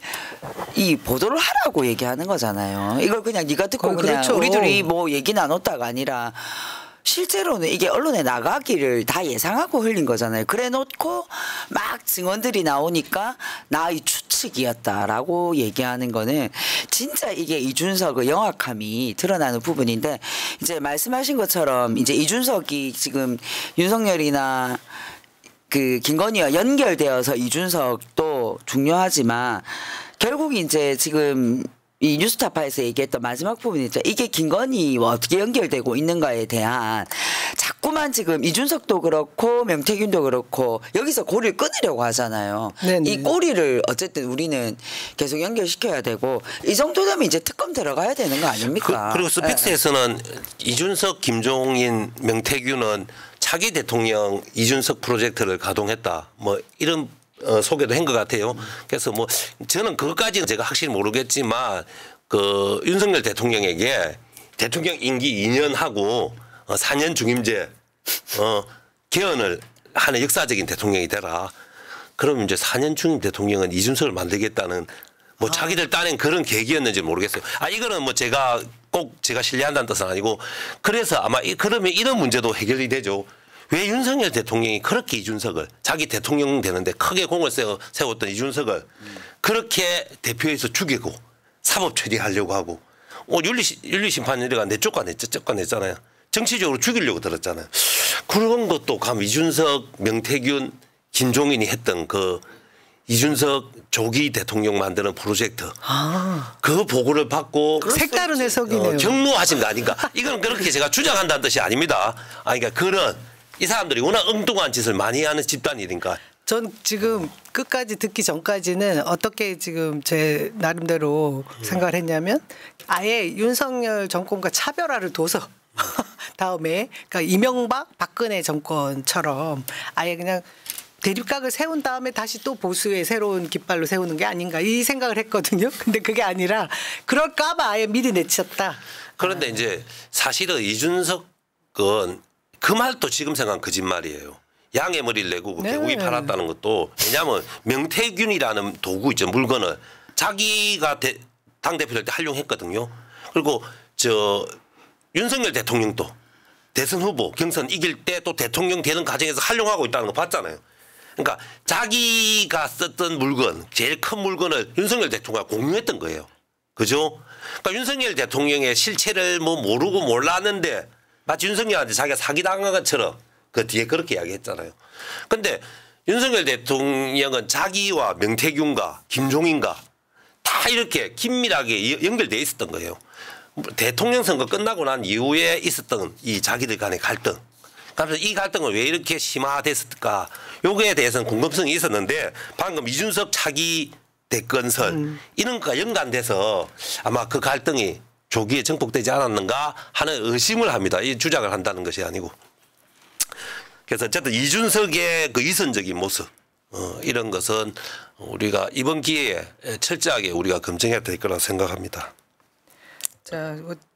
이 보도를 하라고 얘기하는 거잖아요. 이걸 그냥 네가 듣고 그냥 그렇죠. 우리들이 뭐 얘기 나눴다가 아니라 실제로는 이게 언론에 나가기를 다 예상하고 흘린 거잖아요. 그래 놓고 막 증언들이 나오니까 나의 추측이었다라고 얘기하는 거는 진짜 이게 이준석의 영악함이 드러나는 부분인데 이제 말씀하신 것처럼 이제 이준석이 지금 윤석열이나 그 김건희와 연결되어서 이준석도 중요하지만 결국 이제 지금 이 뉴스타파에서 얘기했던 마지막 부분이 있죠. 이게 김건희와 어떻게 연결되고 있는가에 대한 자꾸만 지금 이준석도 그렇고 명태균도 그렇고 여기서 고리를 끊으려고 하잖아요. 네네. 이 꼬리를 어쨌든 우리는 계속 연결시켜야 되고 이 정도 되면 이제 특검 들어가야 되는 거 아닙니까? 그리고 스펙스에서는 이준석, 김종인, 명태균은 차기 대통령 이준석 프로젝트를 가동했다. 뭐 이런 소개도 한 것 같아요. 그래서 뭐 저는 그것까지는 제가 확실히 모르겠지만 그 윤석열 대통령에게 대통령 임기 2년 하고 4년 중임제 개헌을 하는 역사적인 대통령이 되라. 그럼 이제 4년 중임 대통령은 이준석을 만들겠다는 뭐 자기들 딴엔 그런 계기였는지 모르겠어요. 이거는 뭐 제가 신뢰한다는 뜻은 아니고 그래서 아마 그러면 이런 문제도 해결이 되죠. 왜 윤석열 대통령이 그렇게 이준석을 자기 대통령 되는데 크게 공을 세웠던 이준석을 그렇게 대표해서 죽이고 사법 처리하려고 하고 윤리심판위원회가 쫓아냈잖아요. 정치적으로 죽이려고 들었잖아요. 그런 것도 감 이준석, 명태균, 김종인이 했던 그 이준석 조기 대통령 만드는 프로젝트 그 보고를 받고 색다른 해석이네요. 경로하신 거 아닌가. 이건 그렇게 제가 주장한다는 뜻이 아닙니다. 그러니까 그런 이 사람들이 워낙 엉뚱한 짓을 많이 하는 집단이니까. 전 지금 끝까지 듣기 전까지는 어떻게 지금 제 나름대로 생각을 했냐면 아예 윤석열 정권과 차별화를 둬서 다음에 그러니까 이명박 박근혜 정권처럼 아예 그냥 대립각을 세운 다음에 다시 또 보수의 새로운 깃발로 세우는 게 아닌가 이 생각을 했거든요. 근데 그게 아니라 그럴까 봐 아예 미리 내쳤다. 그런데 이제 사실은 이준석은 그 말도 지금 생각하면 거짓말이에요. 양의 머리를 내고 그렇게 우위 팔았다는 것도 왜냐하면 명태균이라는 도구 있죠. 물건을 자기가 당대표될 때 활용했거든요. 그리고 윤석열 대통령도 대선 후보 경선 이길 때 또 대통령 되는 과정에서 활용하고 있다는 거 봤잖아요. 그러니까 자기가 썼던 물건 제일 큰 물건을 윤석열 대통령과 공유했던 거예요. 그죠? 그러니까 윤석열 대통령의 실체를 뭐 모르고 몰랐는데 마치 윤석열한테 자기가 사기당한 것처럼 그 뒤에 그렇게 이야기했잖아요. 그런데 윤석열 대통령은 자기와 명태균과 김종인과 다 이렇게 긴밀하게 연결돼 있었던 거예요. 대통령 선거 끝나고 난 이후에 있었던 이 자기들 간의 갈등. 그래서 이 갈등은 왜 이렇게 심화됐을까? 요거에 대해서는 궁금성이 있었는데 방금 이준석 차기 대건설 이런 거가 연관돼서 아마 그 갈등이 조기에 정복되지 않았는가 하는 의심을 합니다. 이 주장을 한다는 것이 아니고. 그래서 어쨌든 이준석의 그 위선적인 모습 이런 것은 우리가 이번 기회에 철저하게 우리가 검증해야 될 거라 생각합니다. 자,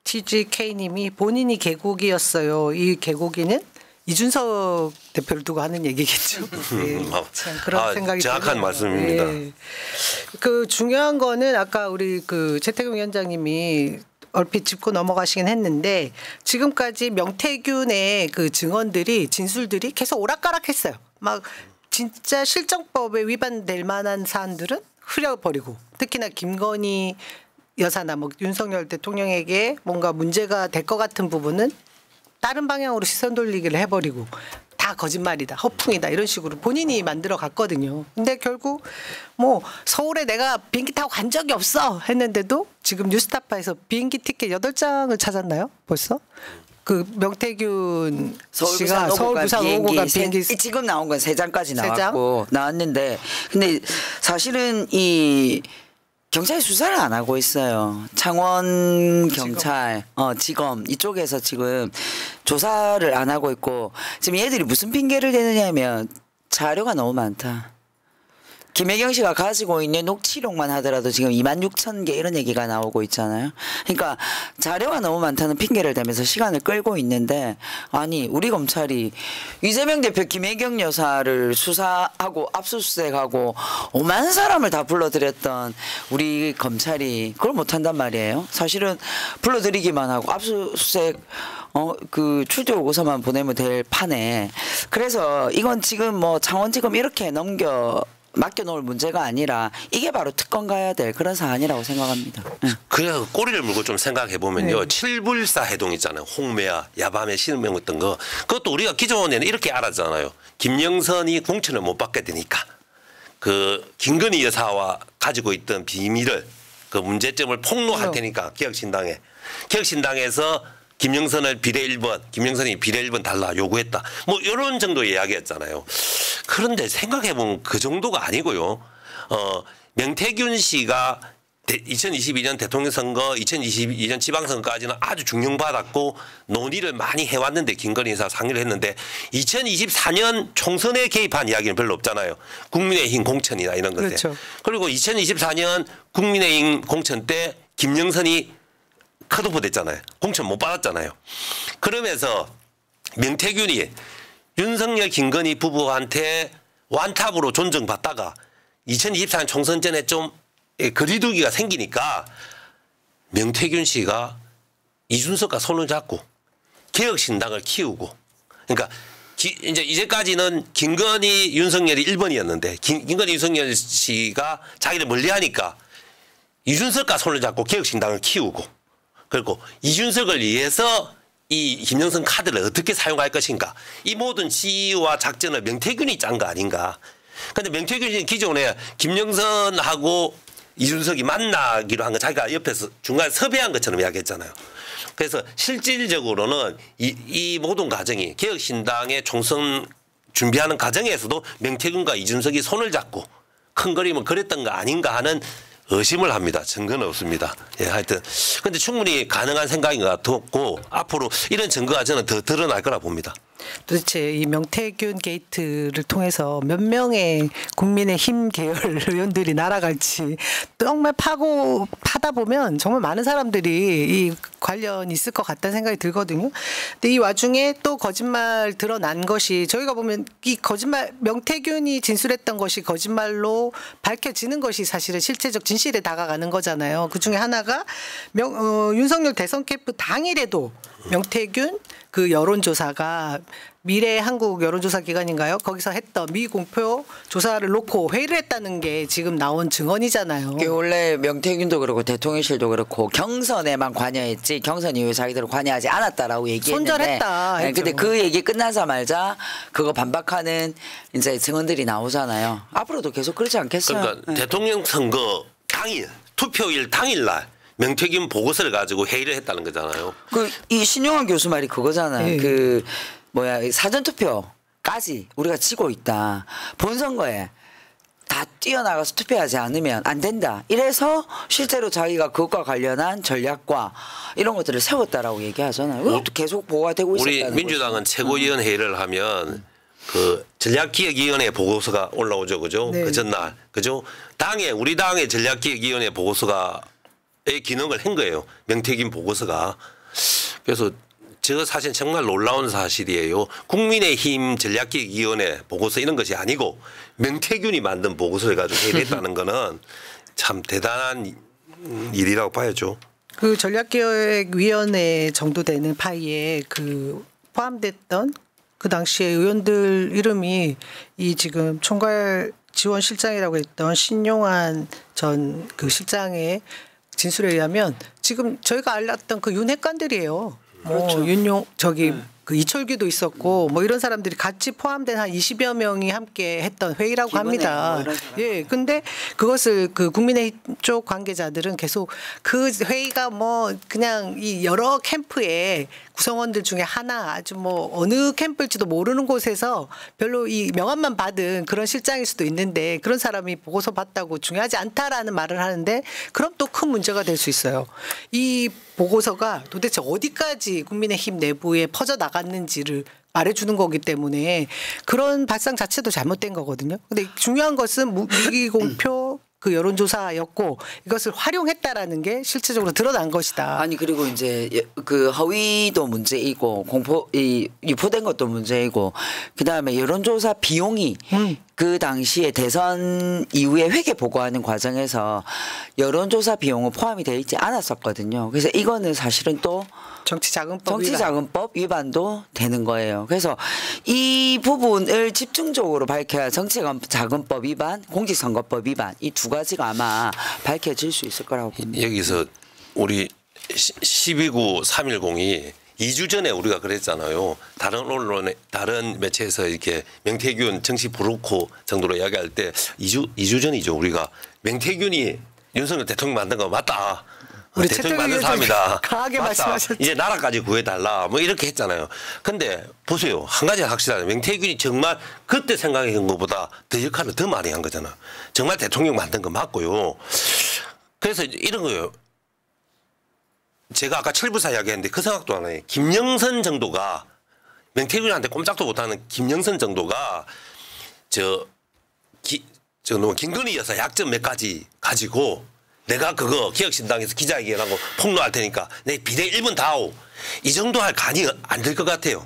TGK님이 본인이 개고기였어요. 이 개고기는 이준석 대표를 두고 하는 얘기겠죠. 네, 참 그런 생각이 정확한 드네요. 말씀입니다. 네. 그 중요한 거는 아까 우리 그 최태경 위원장님이 얼핏 짚고 넘어가시긴 했는데 지금까지 명태균의 그 증언들이 진술들이 계속 오락가락했어요. 막 진짜 실정법에 위반될 만한 사안들은 흐려버리고 특히나 김건희 여사나 뭐 윤석열 대통령에게 뭔가 문제가 될 것 같은 부분은 다른 방향으로 시선 돌리기를 해버리고 다 거짓말이다, 허풍이다 이런 식으로 본인이 만들어 갔거든요. 근데 결국 뭐 서울에 내가 비행기 타고 간 적이 없어 했는데도 지금 뉴스타파에서 비행기 티켓 8장을 찾았나요? 벌써? 그 명태균 씨가 서울 부산 오고 간 비행기 지금 나온 건 3장까지 나왔고 3장? 나왔는데 근데 사실은 이 경찰이 수사를 안 하고 있어요. 창원 경찰, 지검 이쪽에서 지금 조사를 안 하고 있고 지금 얘들이 무슨 핑계를 대느냐면 자료가 너무 많다. 김혜경 씨가 가지고 있는 녹취록만 하더라도 지금 26,000개 이런 얘기가 나오고 있잖아요. 그러니까 자료가 너무 많다는 핑계를 대면서 시간을 끌고 있는데 아니 우리 검찰이 이재명 대표 김혜경 여사를 수사하고 압수수색하고 5만 사람을 다 불러들였던 우리 검찰이 그걸 못한단 말이에요. 사실은 불러들이기만 하고 압수수색 그 출두 요구서만 보내면 될 판에 그래서 이건 지금 뭐 창원지검 이렇게 맡겨놓을 문제가 아니라 이게 바로 특검 가야 될 그런 사안이라고 생각합니다. 그래서 꼬리를 물고 좀 생각해 보면요. 칠불사 해동 있잖아요. 홍매와 야밤에 신명했던 거. 그것도 우리가 기존에는 이렇게 알았잖아요. 김영선이 공천을 못 받게 되니까 그 김건희 여사와 가지고 있던 비밀을 그 문제점을 폭로할 테니까 개혁신당에서 김영선을 비례 1번, 김영선이 비례 1번 달라 요구했다. 뭐 이런 정도의 이야기였잖아요. 그런데 생각해보면 그 정도가 아니고요. 명태균 씨가 2022년 대통령 선거, 2022년 지방선거까지는 아주 중용받았고 논의를 많이 해왔는데 김건희 여사 상의를 했는데 2024년 총선에 개입한 이야기는 별로 없잖아요. 국민의힘 공천이나 이런 것들. 그렇죠. 그리고 2024년 국민의힘 공천 때 김영선이 컷오프 됐잖아요. 공천 못 받았잖아요. 그러면서 명태균이 윤석열 김건희 부부한테 완탑으로 존중받다가 2024년 총선 전에 좀 거리두기가 생기니까 명태균 씨가 이준석과 손을 잡고 개혁신당을 키우고 그러니까 이제까지는 김건희 윤석열이 1번이었는데 김건희 윤석열 씨가 자기를 멀리하니까 이준석과 손을 잡고 개혁신당을 키우고 그리고 이준석을 위해서 이 김영선 카드를 어떻게 사용할 것인가. 이 모든 지휘와 작전을 명태균이 짠 거 아닌가. 그런데 명태균이 기존에 김영선하고 이준석이 만나기로 한 거 자기가 옆에서 중간에 섭외한 것처럼 이야기했잖아요. 그래서 실질적으로는 이 모든 과정이 개혁신당의 총선 준비하는 과정에서도 명태균과 이준석이 손을 잡고 큰 그림을 그렸던 거 아닌가 하는 의심을 합니다. 증거는 없습니다. 예, 하여튼. 근데 충분히 가능한 생각인 것 같고 앞으로 이런 증거가 저는 더 드러날 거라 봅니다. 도대체 이 명태균 게이트를 통해서 몇 명의 국민의힘 계열 의원들이 날아갈지 정말 파다 보면 정말 많은 사람들이 이 관련 있을 것 같다는 생각이 들거든요. 근데 이 와중에 또 거짓말 드러난 것이 저희가 보면 이 거짓말 명태균이 진술했던 것이 거짓말로 밝혀지는 것이 사실은 실체적 진실에 다가가는 거잖아요. 그중에 하나가 윤석열 대선 캠프 당일에도 명태균 그 여론조사가 미래 한국 여론조사 기관인가요? 거기서 했던 미공표 조사를 놓고 회의를 했다는 게 지금 나온 증언이잖아요. 원래 명태균도 그렇고 대통령실도 그렇고 경선에만 관여했지 경선 이후에 자기들은 관여하지 않았다라고 얘기했는데 손절했다. 네, 근데 그 얘기 끝나자마자 그거 반박하는 이제 증언들이 나오잖아요. 앞으로도 계속 그렇지 않겠어요? 그러니까 대통령 선거 당일 투표일 당일날 명태균 보고서를 가지고 회의를 했다는 거잖아요. 이 신용환 교수 말이 그거잖아요. 사전투표까지 우리가 지고 있다. 본선거에 다 뛰어나가서 투표하지 않으면 안 된다. 이래서 실제로 자기가 그것과 관련한 전략과 이런 것들을 세웠다라고 얘기하잖아요. 그것도 계속 보고가 되고 있었다는 거죠. 우리 민주당은 최고위원회의를 하면 그 전략기획위원회 보고서가 올라오죠. 그죠? 네. 그 전날. 그죠? 우리 당의 전략기획위원회 보고서가 의 기능을 한 거예요. 명태균 보고서가. 그래서 저 사실 정말 놀라운 사실이에요. 국민의힘 전략기획위원회 보고서 이런 것이 아니고 명태균이 만든 보고서를 가지고 회의했다는 거는 참 대단한 일이라고 봐야죠. 그 전략기획위원회 정도 되는 파이에 그 포함됐던 그 당시에 의원들 이름이 이 지금 총괄 지원실장이라고 했던 신용환 전 그 실장의 진술에 의하면 지금 저희가 알았던 그 윤핵관들이에요. 그렇죠. 윤용 저기 그 이철규도 있었고 뭐 이런 사람들이 같이 포함된 한 20여 명이 함께 했던 회의라고 합니다. 뭐 이런 사람. 예. 근데 그것을 그 국민의힘 쪽 관계자들은 계속 그 회의가 뭐 그냥 이 여러 캠프의 구성원들 중에 하나 아주 뭐 어느 캠프일지도 모르는 곳에서 별로 이 명함만 받은 그런 실장일 수도 있는데 그런 사람이 보고서 봤다고 중요하지 않다라는 말을 하는데 그럼 또 큰 문제가 될 수 있어요. 이 보고서가 도대체 어디까지 국민의힘 내부에 퍼져 나갔는지를 말해주는 거기 때문에 그런 발상 자체도 잘못된 거거든요. 근데 중요한 것은 무기공표 그 여론조사였고 이것을 활용했다라는 게 실질적으로 드러난 것이다. 아니 그리고 이제 그 허위도 문제이고 유포된 것도 문제이고 그다음에 여론조사 비용이 그 당시에 대선 이후에 회계 보고하는 과정에서 여론조사 비용은 포함이 되어 있지 않았었거든요. 그래서 이거는 사실은 또 정치자금법 위반도 되는 거예요. 그래서 이 부분을 집중적으로 밝혀야 정치자금법 위반, 공직선거법 위반 이 두 가지가 아마 밝혀질 수 있을 거라고 봅니다. 여기서 우리 12구 310이 2주 전에 우리가 그랬잖아요. 다른 언론에 다른 매체에서 이렇게 명태균 정치 브로커 정도로 이야기할 때 2주 전이죠. 우리가 명태균이 윤석열 대통령 만든 거 맞다. 우리 대통령 만든 사람이다. 강하게 말씀하셨죠. 이제 나라까지 구해달라. 뭐 이렇게 했잖아요. 근데 보세요. 한 가지 확실하죠. 명태균이 정말 그때 생각한 것보다 더 역할을 더 많이 한 거잖아. 정말 대통령 만든 거 맞고요. 그래서 이런 거예요. 제가 아까 철부사 이야기했는데 그 생각도 안 해요. 김영선 정도가 명태균한테 꼼짝도 못하는 김영선 정도가 김건희 여사 약점 몇 가지 가지고 내가 그거 기억신당에서 기자회견하고 폭로할 테니까 내 비대 1분 다오. 이 정도 할 간이 안 될 것 같아요.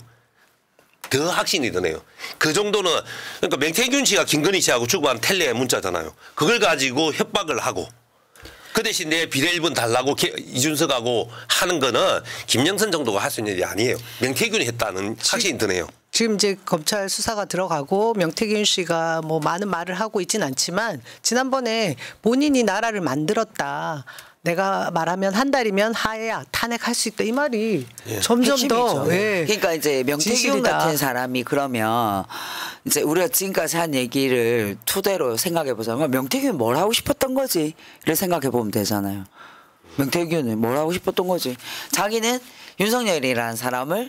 더 확신이 드네요. 그 정도는 그러니까 명태균 씨가 김건희 씨하고 주고한 텔레 문자잖아요. 그걸 가지고 협박을 하고 그 대신 내 비례 1분 달라고 이준석하고 하는 거는 김영선 정도가 할 수 있는 일이 아니에요. 명태균이 했다는 확신이 드네요. 지금 이제 검찰 수사가 들어가고 명태균 씨가 뭐 많은 말을 하고 있진 않지만 지난번에 본인이 나라를 만들었다. 내가 말하면 한 달이면 하야 탄핵할 수 있다 이 말이 점점 더 그러니까 이제 명태균 진실이다. 같은 사람이 그러면 이제 우리가 지금까지 한 얘기를 토대로 생각해 보자면 명태균이 뭘 하고 싶었던 거지를 생각해 보면 되잖아요. 명태균은 뭘 하고 싶었던 거지. 자기는 윤석열이라는 사람을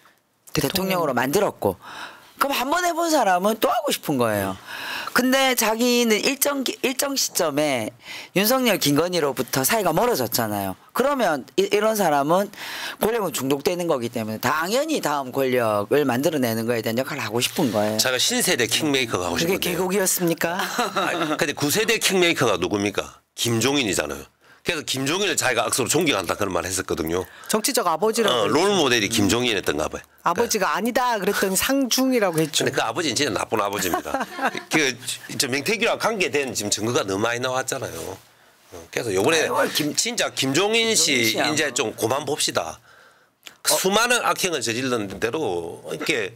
대통령으로 만들었고 그럼 한 번 해본 사람은 또 하고 싶은 거예요. 근데 자기는 일정 시점에 윤석열 김건희로부터 사이가 멀어졌잖아요. 그러면 이런 사람은 권력은 중독되는 거기 때문에 당연히 다음 권력을 만들어내는 거에 대한 역할을 하고 싶은 거예요. 제가 신세대 킹메이커가 하고 싶은데. 그게 계곡이었습니까? 근데 9세대 킹메이커가 누굽니까? 김종인이잖아요. 그래서 김종인을 자기가 악수로 존경한다 그런 말 했었거든요. 정치적 아버지라고. 롤 모델이 김종인이었던가 봐요. 아버지가 아니다 그랬더니 상중이라고 했죠. 근데 그 아버지는 진짜 나쁜 아버지입니다. 저 명태균이랑 관계된 지금 증거가 너무 많이 나왔잖아요. 그래서 요번에 진짜 김종인 씨 이제 좀 그만 봅시다. 수많은 악행을 저질른 대로 이렇게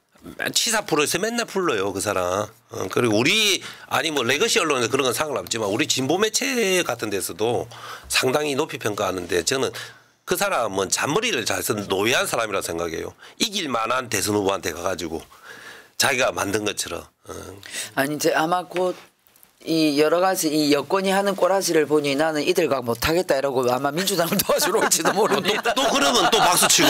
치사 프로에서 맨날 불러요 그 사람. 그리고 우리 아니 뭐 레거시 언론에 그런 건 상관없지만 우리 진보 매체 같은 데서도 상당히 높이 평가하는데 저는 그 사람은 잔머리를 잘 쓴 노예한 사람이라 생각해요. 이길 만한 대선 후보한테 가가지고 자기가 만든 것처럼. 아니 이제 아마 곧 이 여러 가지 이 여권이 하는 꼬라지를 보니 나는 이들과 못하겠다 이러고 아마 민주당을 도와주러 올지도 모릅니다. 또 그러면 또 박수 치고.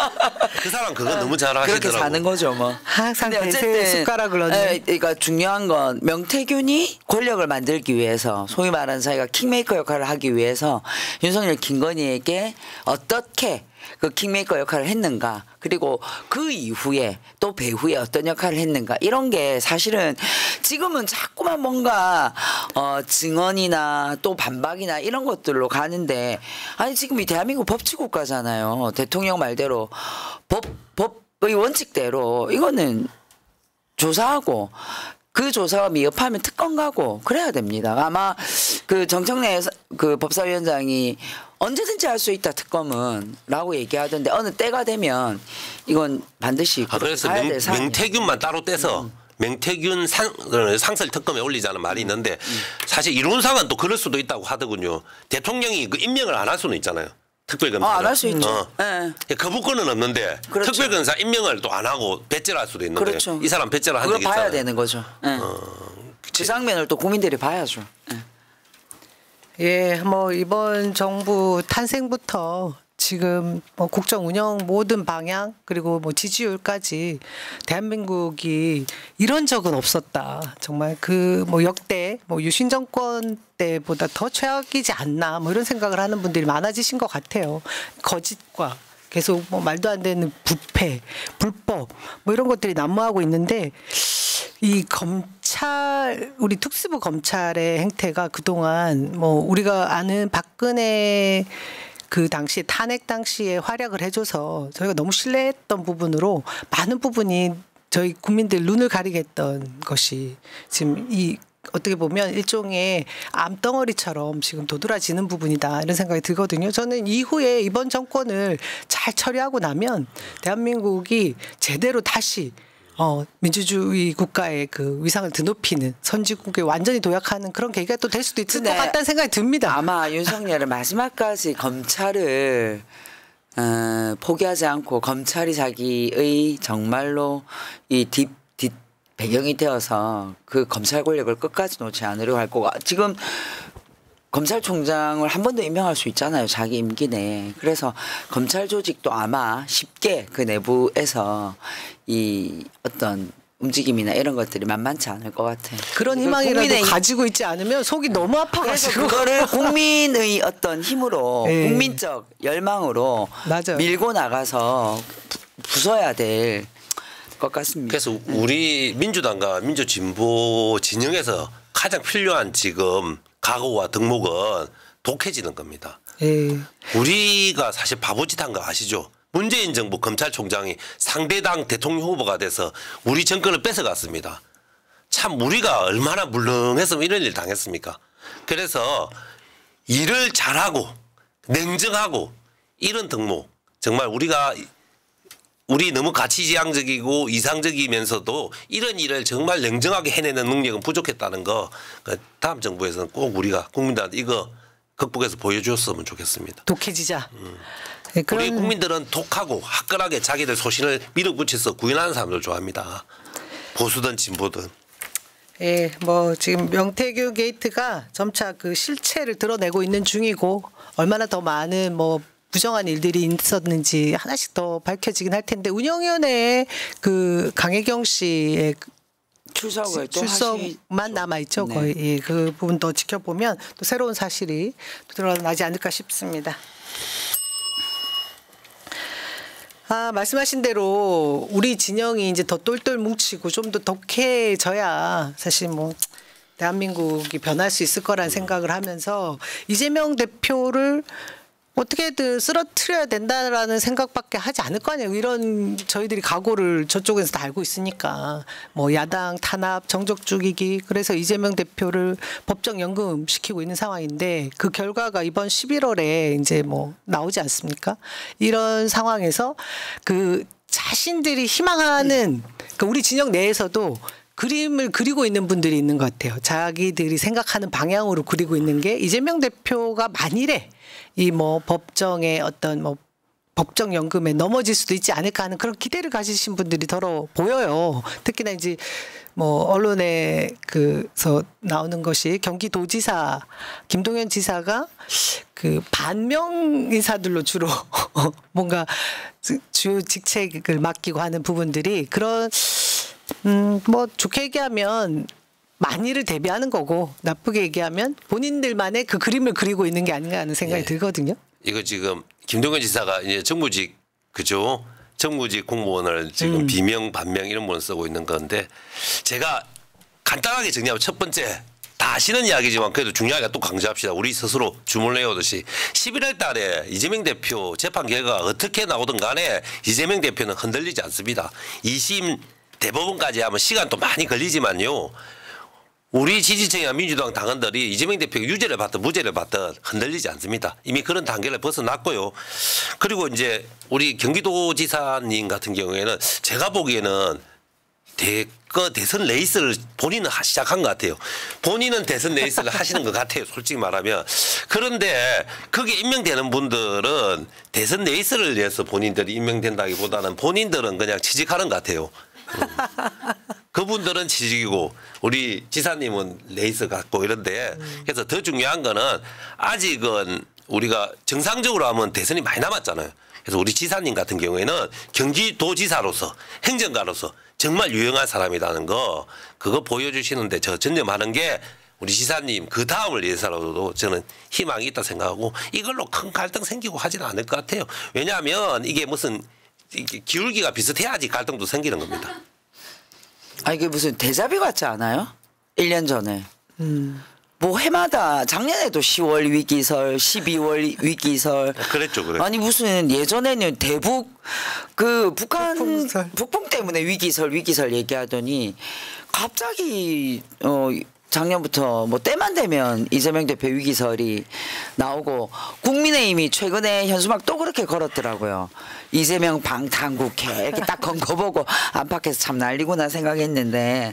그 사람 그거 너무 잘하시더라고. 그렇게 사는 거죠 뭐. 항상 대세에 숟가락을 얹는. 그러니까 중요한 건 명태균이 권력을 만들기 위해서 소위 말하는 자기가 킹메이커 역할을 하기 위해서 윤석열 김건희에게 어떻게 그 킹메이커 역할을 했는가, 그리고 그 이후에 또 배후에 어떤 역할을 했는가, 이런 게 사실은 지금은 자꾸만 뭔가 증언이나 또 반박이나 이런 것들로 가는데, 아니 지금 이 대한민국 법치국가잖아요. 대통령 말대로 법의 원칙대로 이거는 조사하고 그 조사가 미흡하면 특검 가고 그래야 됩니다. 아마 그 정청래 그 법사위원장이 언제든지 할 수 있다 특검은라고 얘기하던데 어느 때가 되면 이건 반드시 그래서 가야 될 사안이에요. 명태균만 따로 떼서 명태균 상설 특검에 올리자는 말이 있는데 사실 이론상은 또 그럴 수도 있다고 하더군요. 대통령이 그 임명을 안 할 수는 있잖아요. 특별검사. 안 할 수 있죠. 네. 거부권은 없는데 그렇죠. 특별검사 임명을 또 안 하고 배째를 할 수도 있는데 그렇죠. 이 사람 배째를 한 적이 그걸 봐야 있잖아요. 되는 거죠. 네. 그 장면을 또 국민들이 봐야죠. 네. 예, 뭐 이번 정부 탄생부터 지금 뭐 국정 운영 모든 방향 그리고 뭐 지지율까지 대한민국이 이런 적은 없었다. 정말 그 뭐 역대 뭐 유신 정권 때보다 더 최악이지 않나 뭐 이런 생각을 하는 분들이 많아지신 것 같아요. 거짓과 계속 뭐 말도 안 되는 부패, 불법 뭐 이런 것들이 난무하고 있는데 이 검찰 우리 특수부 검찰의 행태가 그동안 뭐 우리가 아는 박근혜 그 당시 탄핵 당시에 활약을 해줘서 저희가 너무 신뢰했던 부분으로 많은 부분이 저희 국민들 눈을 가리게 했던 것이 지금 이 어떻게 보면 일종의 암덩어리처럼 지금 도드라지는 부분이다 이런 생각이 들거든요. 저는 이후에 이번 정권을 잘 처리하고 나면 대한민국이 제대로 다시 민주주의 국가의 그 위상을 드높이는 선진국에 완전히 도약하는 그런 계기가 또 될 수도 있을 것 같다는 생각이 듭니다. 아마 윤석열은 마지막까지 검찰을 포기하지 않고 검찰이 자기의 정말로 이 뒷 배경이 되어서 그 검찰 권력을 끝까지 놓지 않으려고 할 거고 지금 검찰총장을 한 번 더 임명할 수 있잖아요. 자기 임기 내에. 그래서 검찰 조직도 아마 쉽게 그 내부에서 이 어떤 움직임이나 이런 것들이 만만치 않을 것 같아요. 그런 희망이라도 가지고 있지 않으면 속이 너무 아파가지고. 그래서 그거를 국민의 어떤 힘으로 네. 국민적 열망으로 맞아요. 밀고 나가서 부숴야 될 것 같습니다. 그래서 우리 민주당과 민주진보 진영에서 가장 필요한 지금 각오와 덕목은 독해지는 겁니다. 예. 우리가 사실 바보짓한 거 아시죠? 문재인 정부 검찰총장이 상대당 대통령 후보가 돼서 우리 정권을 뺏어갔습니다. 참 우리가 얼마나 물렁해서 이런 일 당했습니까? 그래서 일을 잘하고 냉정하고 이런 덕목 정말 우리 너무 가치지향적이고 이상적이면서도 이런 일을 정말 냉정하게 해내는 능력은 부족했다는 거 다음 정부에서는 꼭 우리가 국민들한테 이거 극복해서 보여줬으면 좋겠습니다. 독해지자. 우리 국민들은 독하고 화끈하게 자기들 소신을 밀어붙여서 구현하는 사람들 좋아합니다. 보수든 진보든. 예, 뭐 지금 명태균 게이트가 점차 그 실체를 드러내고 있는 중이고 얼마나 더 많은 뭐 부정한 일들이 있었는지 하나씩 더 밝혀지긴 할 텐데 운영위원회에 그 강혜경 씨의 출석만 남아 있죠. 네. 거의 예, 그 부분 더 지켜보면 또 새로운 사실이 드러나지 않을까 싶습니다. 말씀하신 대로 우리 진영이 이제 더 똘똘 뭉치고 좀 더 독해져야 사실 뭐 대한민국이 변할 수 있을 거란 생각을 하면서 이재명 대표를 어떻게든 쓰러뜨려야 된다라는 생각밖에 하지 않을 거 아니에요. 이런 저희들이 각오를 저쪽에서 다 알고 있으니까 뭐 야당 탄압 정적 죽이기 그래서 이재명 대표를 법정 연금시키고 있는 상황인데 그 결과가 이번 11월에 이제 뭐 나오지 않습니까? 이런 상황에서 그 자신들이 희망하는 그 우리 진영 내에서도 그림을 그리고 있는 분들이 있는 것 같아요. 자기들이 생각하는 방향으로 그리고 있는 게 이재명 대표가 만일에 이 뭐 법정의 어떤 뭐 법정 연금에 넘어질 수도 있지 않을까 하는 그런 기대를 가지신 분들이 더러 보여요. 특히나 이제 뭐 언론에 그서 나오는 것이 경기도지사 김동연 지사가 그 반명 인사들로 주로 뭔가 주요 직책을 맡기고 하는 부분들이 그런 뭐 좋게 얘기하면 만일을 대비하는 거고 나쁘게 얘기하면 본인들만의 그 그림을 그리고 있는 게 아닌가 하는 생각이 들거든요. 이거 지금 김동연 지사가 이제 정무직 그죠? 정무직 공무원을 지금 비명 반명 이런 분을 쓰고 있는 건데 제가 간단하게 정리하면 첫 번째 다 아시는 이야기지만 그래도 중요하게 또 강조합시다. 우리 스스로 주문을 해오듯이 11월 달에 이재명 대표 재판 결과가 어떻게 나오든 간에 이재명 대표는 흔들리지 않습니다. 2심 대법원까지 하면 시간도 많이 걸리지만요. 우리 지지층이나 민주당 당원들이 이재명 대표가 유죄를 받든 무죄를 받든 흔들리지 않습니다. 이미 그런 단계를 벗어났고요. 그리고 이제 우리 경기도지사님 같은 경우에는 제가 보기에는 대선 레이스를 본인은 시작한 것 같아요. 본인은 대선 레이스를 하시는 것 같아요. 솔직히 말하면. 그런데 거기에 임명되는 분들은 대선 레이스를 위해서 본인들이 임명된다기보다는 본인들은 그냥 취직하는 것 같아요. 그분들은 취직이고 우리 지사님은 레이스 같고 이런데 그래서 더 중요한 거는 아직은 우리가 정상적으로 하면 대선이 많이 남았잖아요. 그래서 우리 지사님 같은 경우에는 경기도지사로서 행정가로서 정말 유용한 사람이라는 거 그거 보여주시는데 저 전념하는 게 우리 지사님 그 다음을 위해서라도 저는 희망이 있다 생각하고 이걸로 큰 갈등 생기고 하지는 않을 것 같아요. 왜냐하면 이게 무슨 이게 기울기가 비슷해야지 갈등도 생기는 겁니다. 아 이게 무슨 데자뷰 같지 않아요? 1년 전에. 뭐 해마다 작년에도 10월 위기설, 12월 위기설. 그랬죠, 그래. 아니 무슨 예전에는 대북 그 북한 북풍설. 북풍 때문에 위기설 얘기하더니 갑자기 작년부터 뭐 때만 되면 이재명 대표 위기설이 나오고 국민의힘이 최근에 현수막 또 그렇게 걸었더라고요. 이재명 방탄국회 이렇게 딱 건 거 보고 안팎에서 참 난리구나 생각했는데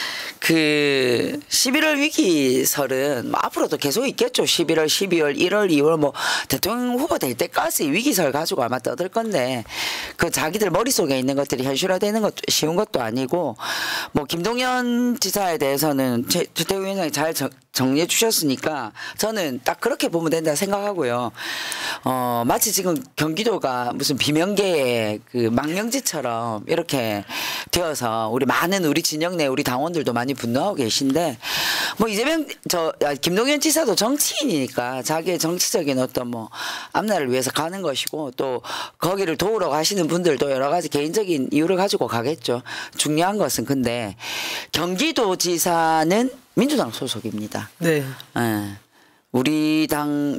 그 11월 위기설은 뭐 앞으로도 계속 있겠죠. 11월, 12월, 1월, 2월 뭐 대통령 후보 될 때까지 위기설 가지고 아마 떠들 건데 그 자기들 머릿속에 있는 것들이 현실화되는 것도 쉬운 것도 아니고 뭐 김동연 지사에 대해서는 주택 위원장이 잘 정리해 주셨으니까 저는 딱 그렇게 보면 된다 생각하고요. 마치 지금 경기도가 무슨 비명계의 그 망명지처럼 이렇게 되어서 우리 많은 우리 진영 내 우리 당원들도 많이 분노하고 계신데 뭐 이재명 김동연 지사도 정치인이니까 자기의 정치적인 어떤 뭐 앞날을 위해서 가는 것이고 또 거기를 도우러 가시는 분들도 여러 가지 개인적인 이유를 가지고 가겠죠. 중요한 것은 근데 경기도지사는 민주당 소속입니다. 네. 예. 우리 당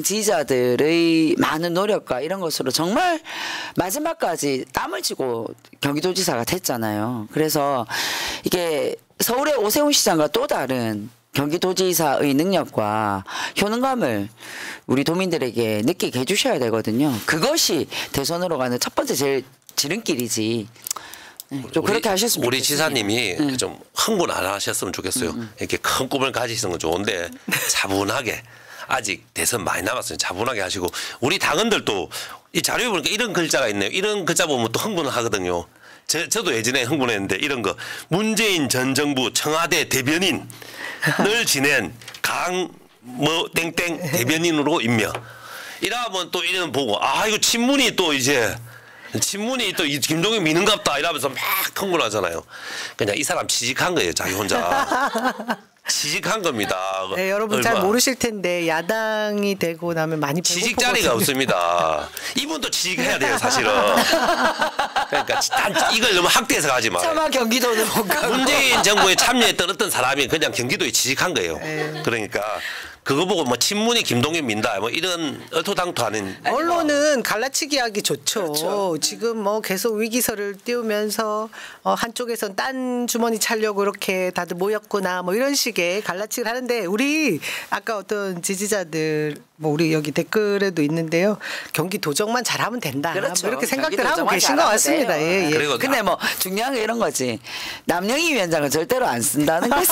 지지자들의 많은 노력과 이런 것으로 정말 마지막까지 땀을 쥐고 경기도지사가 됐잖아요. 그래서 이게 서울의 오세훈 시장과 또 다른 경기도지사의 능력과 효능감을 우리 도민들에게 느끼게 해주셔야 되거든요. 그것이 대선으로 가는 첫 번째 제일 지름길이지. 좀 그렇게 하셨으면 우리 좋겠습니다. 지사님이 좀 흥분 안 하셨으면 좋겠어요. 이렇게 큰 꿈을 가지시는 건 좋은데 차분하게 아직 대선 많이 남았어요. 차분하게 하시고 우리 당원들도 이 자료에 보니까 이런 글자가 있네요. 이런 글자 보면 또 흥분을 하거든요. 저도 예전에 흥분했는데 이런 거 문재인 전 정부 청와대 대변인을 지낸 강 뭐 땡땡 대변인으로 임명. 이러면 또 이런 보고 아 이거 친문이 또 이제 친문이 또 김동연 미는갑다 이러면서 막 흥분하잖아요. 그냥 이 사람 취직한 거예요. 자기 혼자. 취직한 겁니다. 네, 여러분 잘 모르실 텐데 야당이 되고 나면 많이 취직 자리가 없습니다. 이분도 취직해야 돼요, 사실은. 그러니까 이걸 너무 확대해서 가지 마요. 차마 경기도는 못 가고. 문재인 정부에 참여했던 어떤 사람이 그냥 경기도에 취직한 거예요. 그러니까 그거 보고 뭐 친문이 김동연 민다 뭐 이런 얼토당토하는 언론은 갈라치기 하기 좋죠. 그렇죠. 지금 뭐 계속 위기설을 띄우면서 한쪽에선 딴 주머니 차려고 이렇게 다들 모였구나 뭐 이런 식의 갈라치기를 하는데 우리 아까 어떤 지지자들 뭐 우리 여기 댓글에도 있는데요. 경기도정만 잘하면 된다. 그렇죠. 뭐 이렇게 생각들 하고 경기도정만 계신 것 잘하면 같습니다. 돼요. 예, 예. 그리고 근데 뭐 중요한 게 이런 거지. 남영희 위원장은 절대로 안 쓴다는 거지.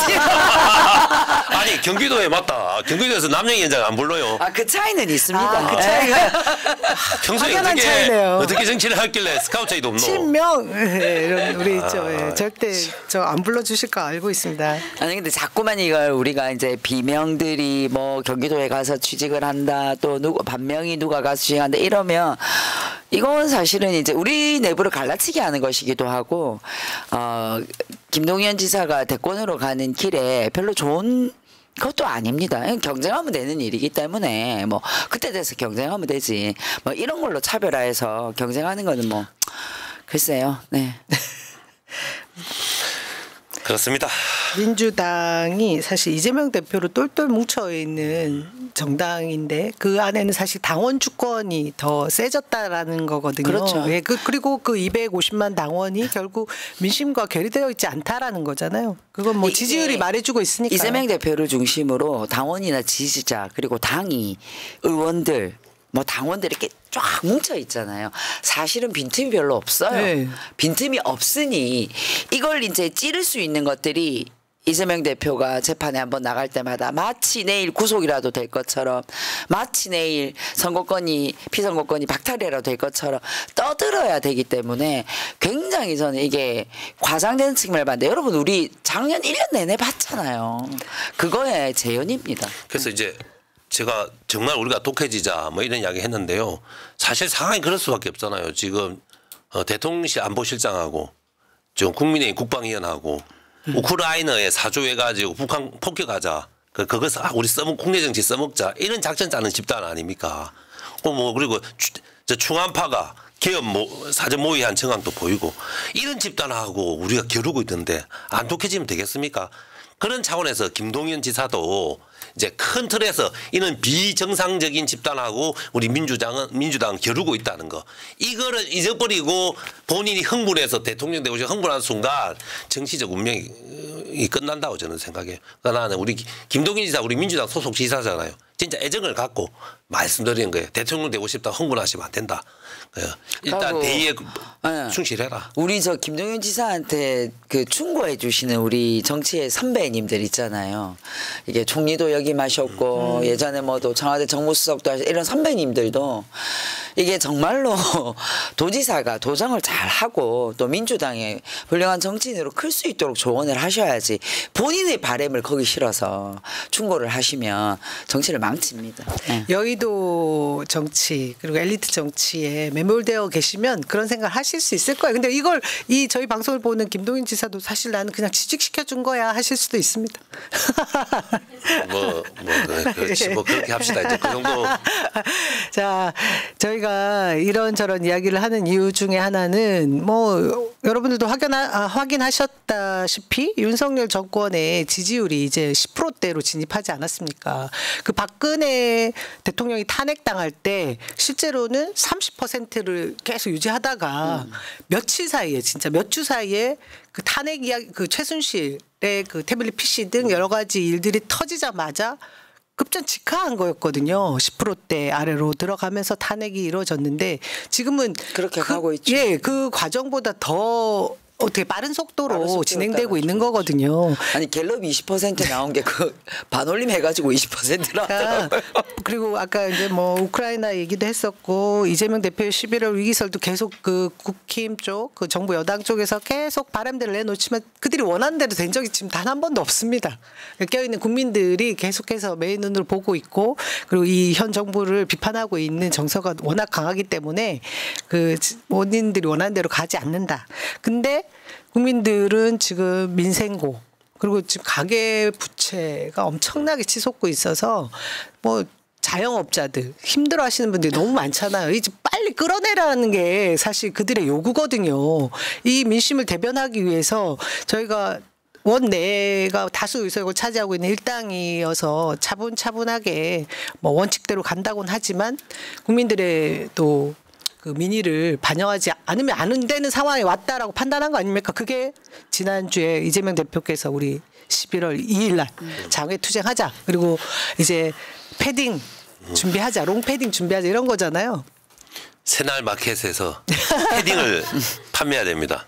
아니 경기도에 맞다. 경기도에서 남영희 위원장 안 불러요. 아, 그 차이는 있습니다. 아, 그 차이가. 평소에 확연한 차이네요. 어떻게 정치를 했길래 스카우트 차이도 없노? 친명 이런 우리 있죠. 예. 절대 저 안 불러주실 거 알고 있습니다. 아니 근데 자꾸만 이걸 우리가 이제 비명들이 뭐 경기도에 가서 취직을 한다 또 누구 반명이 누가 가서 취직한다 이러면 이건 사실은 이제 우리 내부를 갈라치기 하는 것이기도 하고 김동연 지사가 대권으로 가는 길에 별로 좋은 그것도 아닙니다. 경쟁하면 되는 일이기 때문에 뭐 그때 돼서 경쟁하면 되지. 뭐 이런 걸로 차별화해서 경쟁하는 거는 뭐 글쎄요. 네. 그렇습니다. 민주당이 사실 이재명 대표로 똘똘 뭉쳐 있는 정당인데 그 안에는 사실 당원 주권이 더 세졌다라는 거거든요. 그렇죠. 예, 그리고 그 250만 당원이 결국 민심과 결의되어 있지 않다라는 거잖아요. 그건 뭐 지지율이 말해주고 있으니까. 이재명 대표를 중심으로 당원이나 지지자 그리고 당이 의원들 뭐 당원들이 이렇게 쫙 뭉쳐 있잖아요. 사실은 빈틈이 별로 없어요. 네. 빈틈이 없으니 이걸 이제 찌를 수 있는 것들이 이재명 대표가 재판에 한번 나갈 때마다 마치 내일 구속이라도 될 것처럼 마치 내일 선거권이 피선거권이 박탈이라도 될 것처럼 떠들어야 되기 때문에 굉장히 저는 이게 과장되는 측면을 봤는데 여러분 우리 작년 1년 내내 봤잖아요. 그거의 재현입니다. 그래서 이제 제가 정말 우리가 독해지자 뭐 이런 이야기 했는데요. 사실 상황이 그럴 수밖에 없잖아요. 지금 대통령실 안보실장하고 지금 국민의힘 국방위원하고 우크라이나에 사조해가지고 북한 폭격하자. 그것을 우리 국내 정치 써먹자. 이런 작전 짜는 집단 아닙니까? 뭐 그리고 충안파가 개헌 사전 모의한 정황도 보이고 이런 집단하고 우리가 겨루고 있는데 안 독해지면 되겠습니까? 그런 차원에서 김동연 지사도 이제 큰 틀에서 이는 비정상적인 집단하고 우리 민주당은 겨루고 있다는 거. 이거를 잊어버리고 본인이 흥분해서 대통령 되고 흥분한 순간 정치적 운명이 끝난다고 저는 생각해요. 그러니까 나는 우리 김동연 지사 우리 민주당 소속 지사잖아요. 진짜 애정을 갖고 말씀드리는 거예요. 대통령 되고 싶다 흥분하시면 안 된다. 일단 대의에 충실해라. 우리 저 김동연 지사한테 그 충고해 주시는 우리 정치의 선배님들 있잖아요. 이게 총리도 역임하셨고 예전에 뭐도 청와대 정무수석도 하셨고 이런 선배님들도 이게 정말로 도지사가 도정을 잘 하고 또 민주당의 훌륭한 정치인으로 클 수 있도록 조언을 하셔야지 본인의 바램을 거기 실어서 충고를 하시면 정치를 망칩니다. 네. 여의도 정치 그리고 엘리트 정치에 매몰되어 계시면 그런 생각을 하실 수 있을 거예요. 근데 이걸 저희 방송을 보는 김동연 지사도 사실 나는 그냥 취직시켜준 거야 하실 수도 있습니다. 그렇지 뭐 그렇게 합시다. 이제 그 정도. 자, 저희가 이런저런 이야기를 하는 이유 중에 하나는 뭐 여러분들도 확인하셨다시피 윤석열 정권의 지지율이 이제 10%대로 진입하지 않았습니까? 그 박근혜 대통령이 탄핵당할 때 실제로는 30%를 계속 유지하다가 며칠 사이에 진짜 몇 주 사이에 그 탄핵 이야기 그 최순실의 그 태블릿 PC 등 여러 가지 일들이 터지자마자 급전 직하한 거였거든요. 10%대 아래로 들어가면서 탄핵이 이루어졌는데 지금은 그렇게 가고 있죠. 예, 그 과정보다 더 어떻게 빠른 속도로 진행되고 있는 거거든요. 아니 갤럽이 20% 나온 게 그 반올림 해가지고 20% 나왔더라고요. 그리고 아까 이제 뭐 우크라이나 얘기도 했었고 이재명 대표의 11월 위기설도 계속 그 국힘 쪽, 그 정부 여당 쪽에서 계속 바람대를 내놓지만 그들이 원하는 대로 된 적이 지금 단 한 번도 없습니다. 껴있는 국민들이 계속해서 매의 눈으로 보고 있고 그리고 이 현 정부를 비판하고 있는 정서가 워낙 강하기 때문에 그 본인들이 원하는 대로 가지 않는다. 근데 국민들은 지금 민생고 그리고 지금 가계 부채가 엄청나게 치솟고 있어서 뭐 자영업자들 힘들어하시는 분들이 너무 많잖아요. 이제 빨리 끌어내라는 게 사실 그들의 요구거든요. 이 민심을 대변하기 위해서 저희가 원내가 다수 의석을 차지하고 있는 일당이어서 차분차분하게 뭐 원칙대로 간다고는 하지만 국민들의 또 그 민의를 반영하지 않으면 안 되는 상황에 왔다라고 판단한 거 아닙니까? 그게 지난주에 이재명 대표께서 우리 11월 2일 날 장외 투쟁하자. 그리고 이제 패딩 준비하자. 롱패딩 준비하자. 이런 거잖아요. 새날 마켓에서 패딩을 판매해야 됩니다.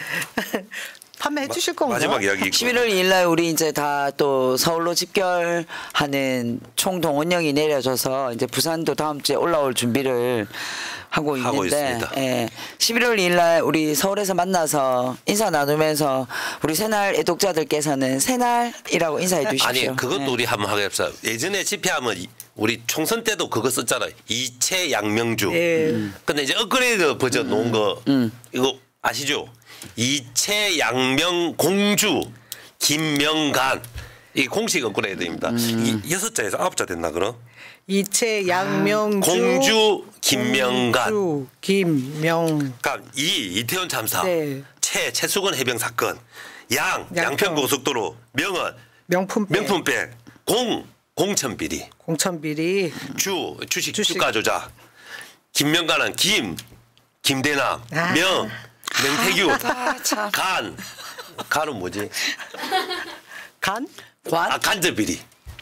판매해 주실 건가요? 마지막 이야기. 11월 2일 날 우리 이제 다 또 서울로 집결하는 총동원령이 내려져서 이제 부산도 다음 주에 올라올 준비를 하고 있는데 예, 11월 2일 날 우리 서울에서 만나서 인사 나누면서 우리 새날 애독자들께서는 새날이라고 인사해 주십시오. 아니 그것도 우리 한번 하겠습니다. 예전에 집회하면 우리 총선 때도 그거 썼잖아요. 이채 양명주. 근데 이제 업그레이드 버전 놓은 거 이거 아시죠? 이채 양명 공주 김명간 이 공식은 꾸려야 됩니다. 이 6자에서 9자 됐나 그럼? 이채 양명주 공주 김명간 공주, 김명 그러니까 이태원 참사 네. 최수건 해병 사건 양평 고속도로 명품백 공천비리 공천비리 주식 주가 조작 김명간은 김대남 명태규 간은 뭐지? 간접비리.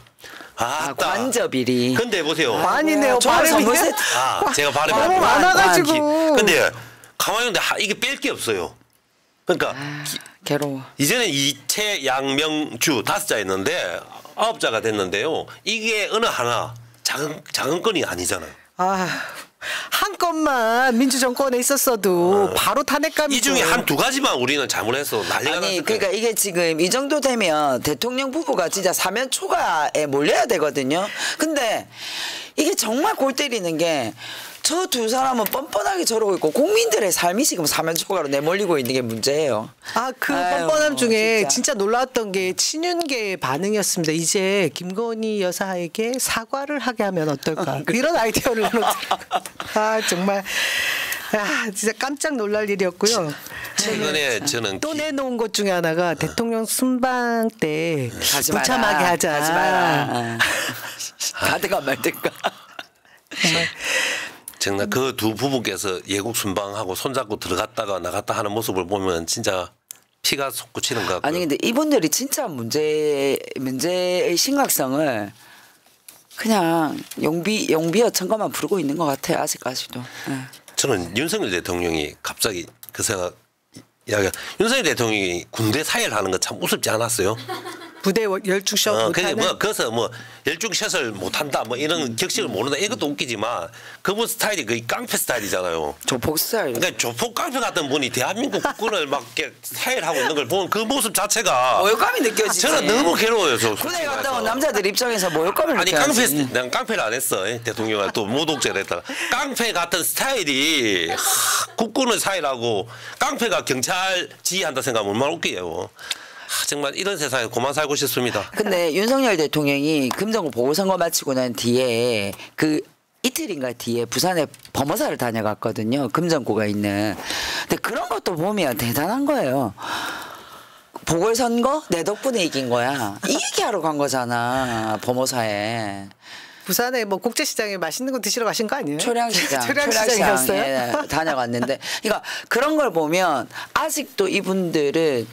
관저비리. 근데 보세요. 아니네요. 발음이 제가 발음이 너무 많아가지고. 근데 가만히 있는데 이게 뺄 게 없어요. 그러니까 괴로워. 이제는 이채 양명주 5자였는데 9자가 됐는데요. 이게 어느 하나 작은 건이 아니잖아요. 한 건만 민주정권에 있었어도 바로 탄핵감이죠. 이 중에 한 2가지만 우리는 잘못해서 난리가 났을 그러니까 이게 지금 이 정도 되면 대통령 부부가 진짜 사면 초과에 몰려야 되거든요. 근데 이게 정말 골 때리는 게 저 두 사람은 뻔뻔하게 저러고 있고 국민들의 삶이 지금 사면 초과로 내몰리고 있는 게 문제예요. 뻔뻔함 중에 진짜 놀라웠던 게 친윤계의 반응이었습니다. 이제 김건희 여사에게 사과를 하게 하면 어떨까. 이런 아이디어를 내놓더라고요. 정말 진짜 깜짝 놀랄 일이었고요. 최근에 저는 또 내놓은 것 중에 하나가 대통령 순방 때 무참하게 하자. 하지 마라. 가든가 말든가. 정말 그 두 부부께서 예국 순방하고 손잡고 들어갔다가 나갔다 하는 모습을 보면 진짜 피가 솟구치는 것 같고요. 아니 근데 이분들이 진짜 문제의 심각성을 그냥 용비어 천가만 부르고 있는 것 같아요. 아직까지도. 저는 윤석열 대통령이 갑자기 그 생각 이야기가 윤석열 대통령이 군대 사회를 하는 거 참 우습지 않았어요? 부대 열중샷 못하는. 그래서 열중샷을 못한다 이런 격식을 모른다 이것도 웃기지만 그분 스타일이 거의 깡패 스타일이잖아요. 조폭 스타일. 그러니까 조폭 깡패 같은 분이 대한민국 국군을 막 이렇게 사회를 하고 있는 걸 보면 그 모습 자체가 모욕감이 느껴지지. 저는 너무 괴로워요. 군에 갔다 온 남자들 입장에서 모욕감을 느껴야지. 난 깡패를 안 했어. 대통령을 또 모독죄를 했다. 깡패 같은 스타일이 국군을 사회를 하고 깡패가 경찰 지휘한다 생각하면 얼마나 웃겨요. 정말 이런 세상에 그만 살고 싶습니다. 근데 윤석열 대통령이 금정구 보궐선거 마치고 난 뒤에 그 이틀인가 뒤에 부산에 범어사를 다녀갔거든요. 금정구가 있는. 근데 그런 것도 보면 대단한 거예요. 보궐선거 내 덕분에 이긴 거야. 이 얘기하러 간 거잖아. 범어사에. 부산에 국제시장에 맛있는 거 드시러 가신 거 아니에요? 초량시장이었어요? 예, 다녀갔는데. 그러니까 그런 걸 보면 아직도 이분들은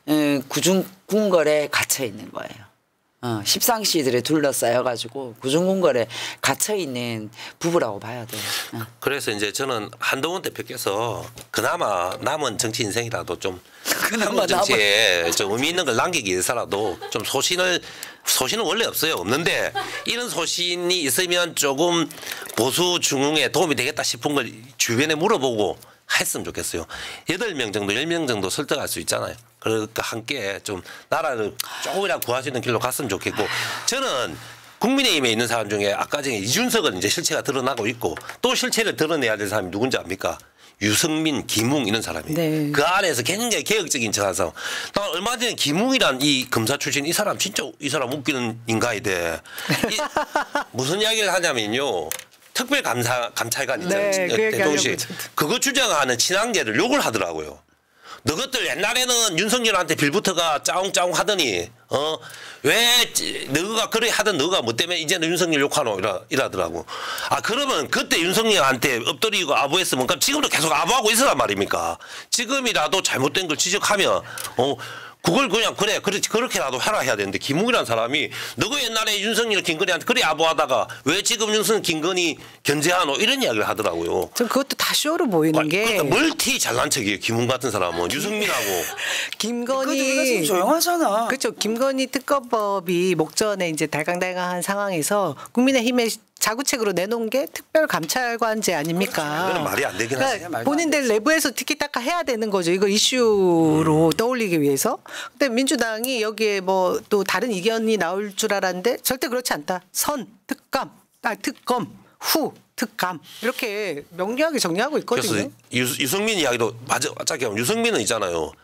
구중궁궐에 갇혀 있는 거예요. 십상시들에 둘러싸여가지고 구중궁궐에 갇혀 있는 부부라고 봐야 돼요. 그래서 이제 저는 한동훈 대표께서 그나마 남은 정치 인생이라도 좀 한국 정치에 좀 의미 있는 걸 남기기 위해서라도 좀 소신은 원래 없어요. 없는데 이런 소신이 있으면 조금 보수 중흥에 도움이 되겠다 싶은 걸 주변에 물어보고 했으면 좋겠어요. 8명 정도 10명 정도 설득할 수 있잖아요. 그러니까 함께 좀 나라를 조금이라도 구할 수 있는 길로 갔으면 좋겠고 저는 국민의힘에 있는 사람 중에 아까 전에 이준석은 이제 실체가 드러나고 있고 또 실체를 드러내야 될 사람이 누군지 압니까? 유승민, 김웅 이런 사람이. 네. 그 안에서 굉장히 개혁적인 척하서 나 얼마 전에 김웅이란 이 검사 출신 이 사람 진짜 이 사람 웃기는 인간인데 무슨 이야기를 하냐면요. 특별감찰관 있잖아요. 대통령실. 그거 주장하는 친한계를 욕을 하더라고요. 너것들 옛날에는 윤석열한테 빌부터가 짜웅짜웅 하더니 왜 너가 그래 하던 너가 뭐 때문에 이제는 윤석열 욕하노 이러더라고. 그러면 그때 윤석열한테 엎드리고 아부했으면 그럼 지금도 계속 아부하고 있으란 말입니까? 지금이라도 잘못된 걸 지적하면 그걸 그냥 그렇게라도 해야 되는데 김웅이라는 사람이 너가 옛날에 윤석열 김건희한테 그래 아부하다가 왜 지금 윤석열 김건희 견제하노 이런 이야기를 하더라고요. 전 그것도 다 쇼로 보이는 게. 그러니까 멀티 잘난 척이에요. 김웅 같은 사람은 유승민하고. 김건희 조용하잖아. 그렇죠. 김건희 특검법이 목전에 이제 달강달강한 상황에서 국민의힘의 자구책으로 내놓은 게 특별감찰관제 아닙니까? 그거는 말이 안 되긴 하지. 본인들 내부에서 티키타카 해야 되는 거죠. 이거 이슈로 떠올리기 위해서. 근데 민주당이 여기에 또 다른 이견이 나올 줄 알았는데 절대 그렇지 않다. 특검, 후, 특감 이렇게 명료하게 정리하고 있거든요. 그래서 유승민 이야기도 맞아. 유승민은 있잖아요.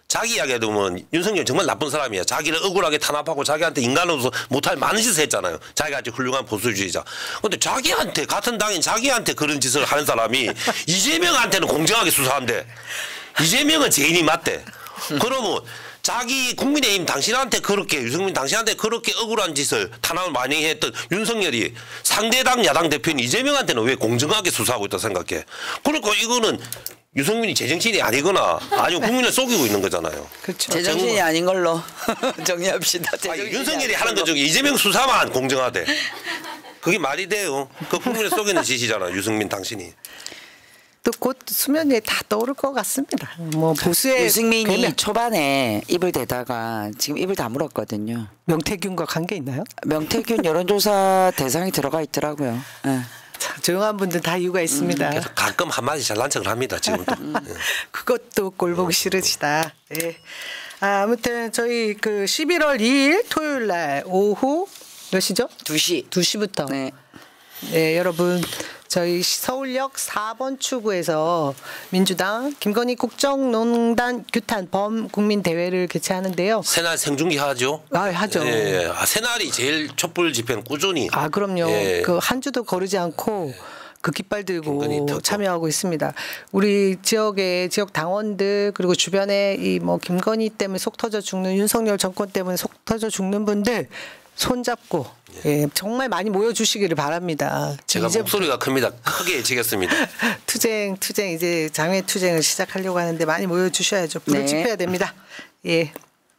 자기 이야기해 보면 윤석열 정말 나쁜 사람이야. 자기를 억울하게 탄압하고 자기한테 인간으로서 못할 많은 짓을 했잖아요. 자기가 아주 훌륭한 보수주의자. 근데 자기한테 같은 당인 자기한테 그런 짓을 하는 사람이 이재명한테는 공정하게 수사한대. 이재명은 죄인이 맞대. 그러면 자기 국민의힘 당신한테 그렇게 유승민 당신한테 그렇게 억울한 짓을 탄압을 많이 했던 윤석열이 상대당 야당 대표인 이재명한테는 왜 공정하게 수사하고 있다고 생각해. 그러니까 이거는 유승민이 제정신이 아니거나 아니면 국민을 속이고 있는 거잖아요. 그렇죠. 제정신이 아닌 걸로 정리합시다. 아니, 윤석열이 하는 것 중에 이재명 수사만 공정하대. 그게 말이 돼요. 그 국민을 속이는 짓이잖아. 유승민 당신이. 또 곧 수면 위에 다 떠오를 것 같습니다. 뭐 보수의 유승민이 괴멸. 초반에 입을 대다가 지금 입을 다물었거든요. 명태균과 관계 있나요? 명태균 여론조사 대상이 들어가 있더라고요. 네. 자, 조용한 분들 다 이유가 있습니다. 그래서 가끔 한마디 잘난 척을 합니다. 지금도. 그것도 꼴보기 싫으시다. 네. 아무튼 저희 그 11월 2일 토요일 날 오후 몇 시죠? 2시. 2시부터. 네. 네, 여러분 저희 서울역 4번 출구에서 민주당 김건희 국정농단 규탄 범국민 대회를 개최하는데요. 새날 생중계 하죠. 하죠. 예, 새날이 제일 촛불 집회는 꾸준히. 그럼요. 예. 그 한 주도 거르지 않고 그 깃발 김건희 들고 특검. 참여하고 있습니다. 우리 지역의 지역 당원들 그리고 주변에 이 뭐 김건희 때문에 속 터져 죽는 윤석열 정권 때문에 속 터져 죽는 분들 손잡고 예, 정말 많이 모여주시기를 바랍니다. 제가 목소리가 큽니다. 크게 외치겠습니다. 투쟁 이제 장외 투쟁을 시작하려고 하는데 많이 모여주셔야죠. 불을 네. 지펴야 됩니다. 예.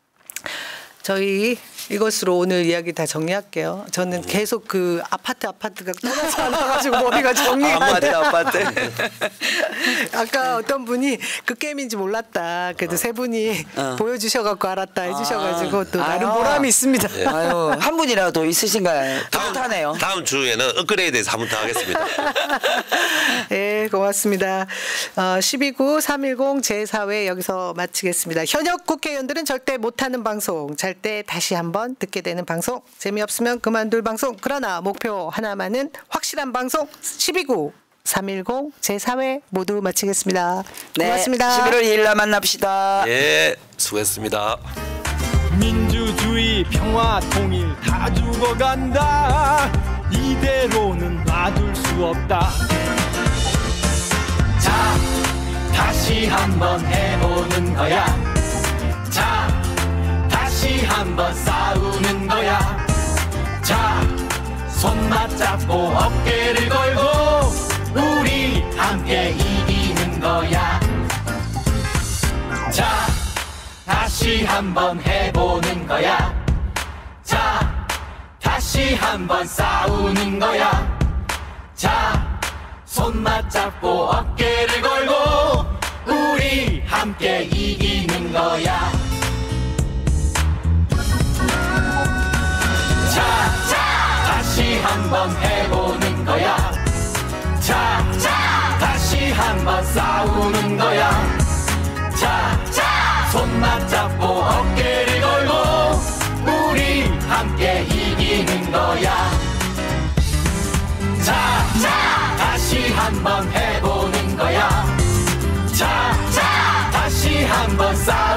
저희 이것으로 오늘 이야기 다 정리할게요. 저는 계속 그 아파트가 떠나지 않아가지고 머리가 정리가 안 돼. 아파트. 아까 어떤 분이 그 게임인지 몰랐다. 그래도 세 분이 보여주셔갖고 알았다 해주셔가지고 또 나름 보람이 있습니다. 아유, 한 분이라도 있으신가요? 뿌듯하네요. 다음 주에는 업그레이드해서 한 번 더 하겠습니다. 네, 고맙습니다. 12구 310 제4회 여기서 마치겠습니다. 현역 국회의원들은 절대 못하는 방송, 잘 때 다시 한번 듣게 되는 방송, 재미없으면 그만둘 방송, 그러나 목표 하나만은 확실한 방송 12구 310 제4회 모두 마치겠습니다. 고맙습니다. 11월 2일 만납시다. 예, 수고했습니다. 민주주의 평화 통일 다 죽어간다. 이대로는 놔둘 수 없다. 자, 다시 한번 해보는 거야. 자, 다시 한번 싸우는 거야. 자, 손 맞잡고 어깨를 걸고 우리 함께 이기는 거야. 자, 다시 한번 해보는 거야. 자, 다시 한번 싸우는 거야. 자, 손 맞잡고 어깨를 걸고 우리 함께 이기는 거야. 자, 다시 한번 해보는 거야. 자, 다시 한번 싸우는 거야. 자, 손 맞잡고 어깨를 걸고 우리 함께 이기는 거야. 자, 다시 한번 해보는 거야. 자, 다시 한번 싸우는 거야.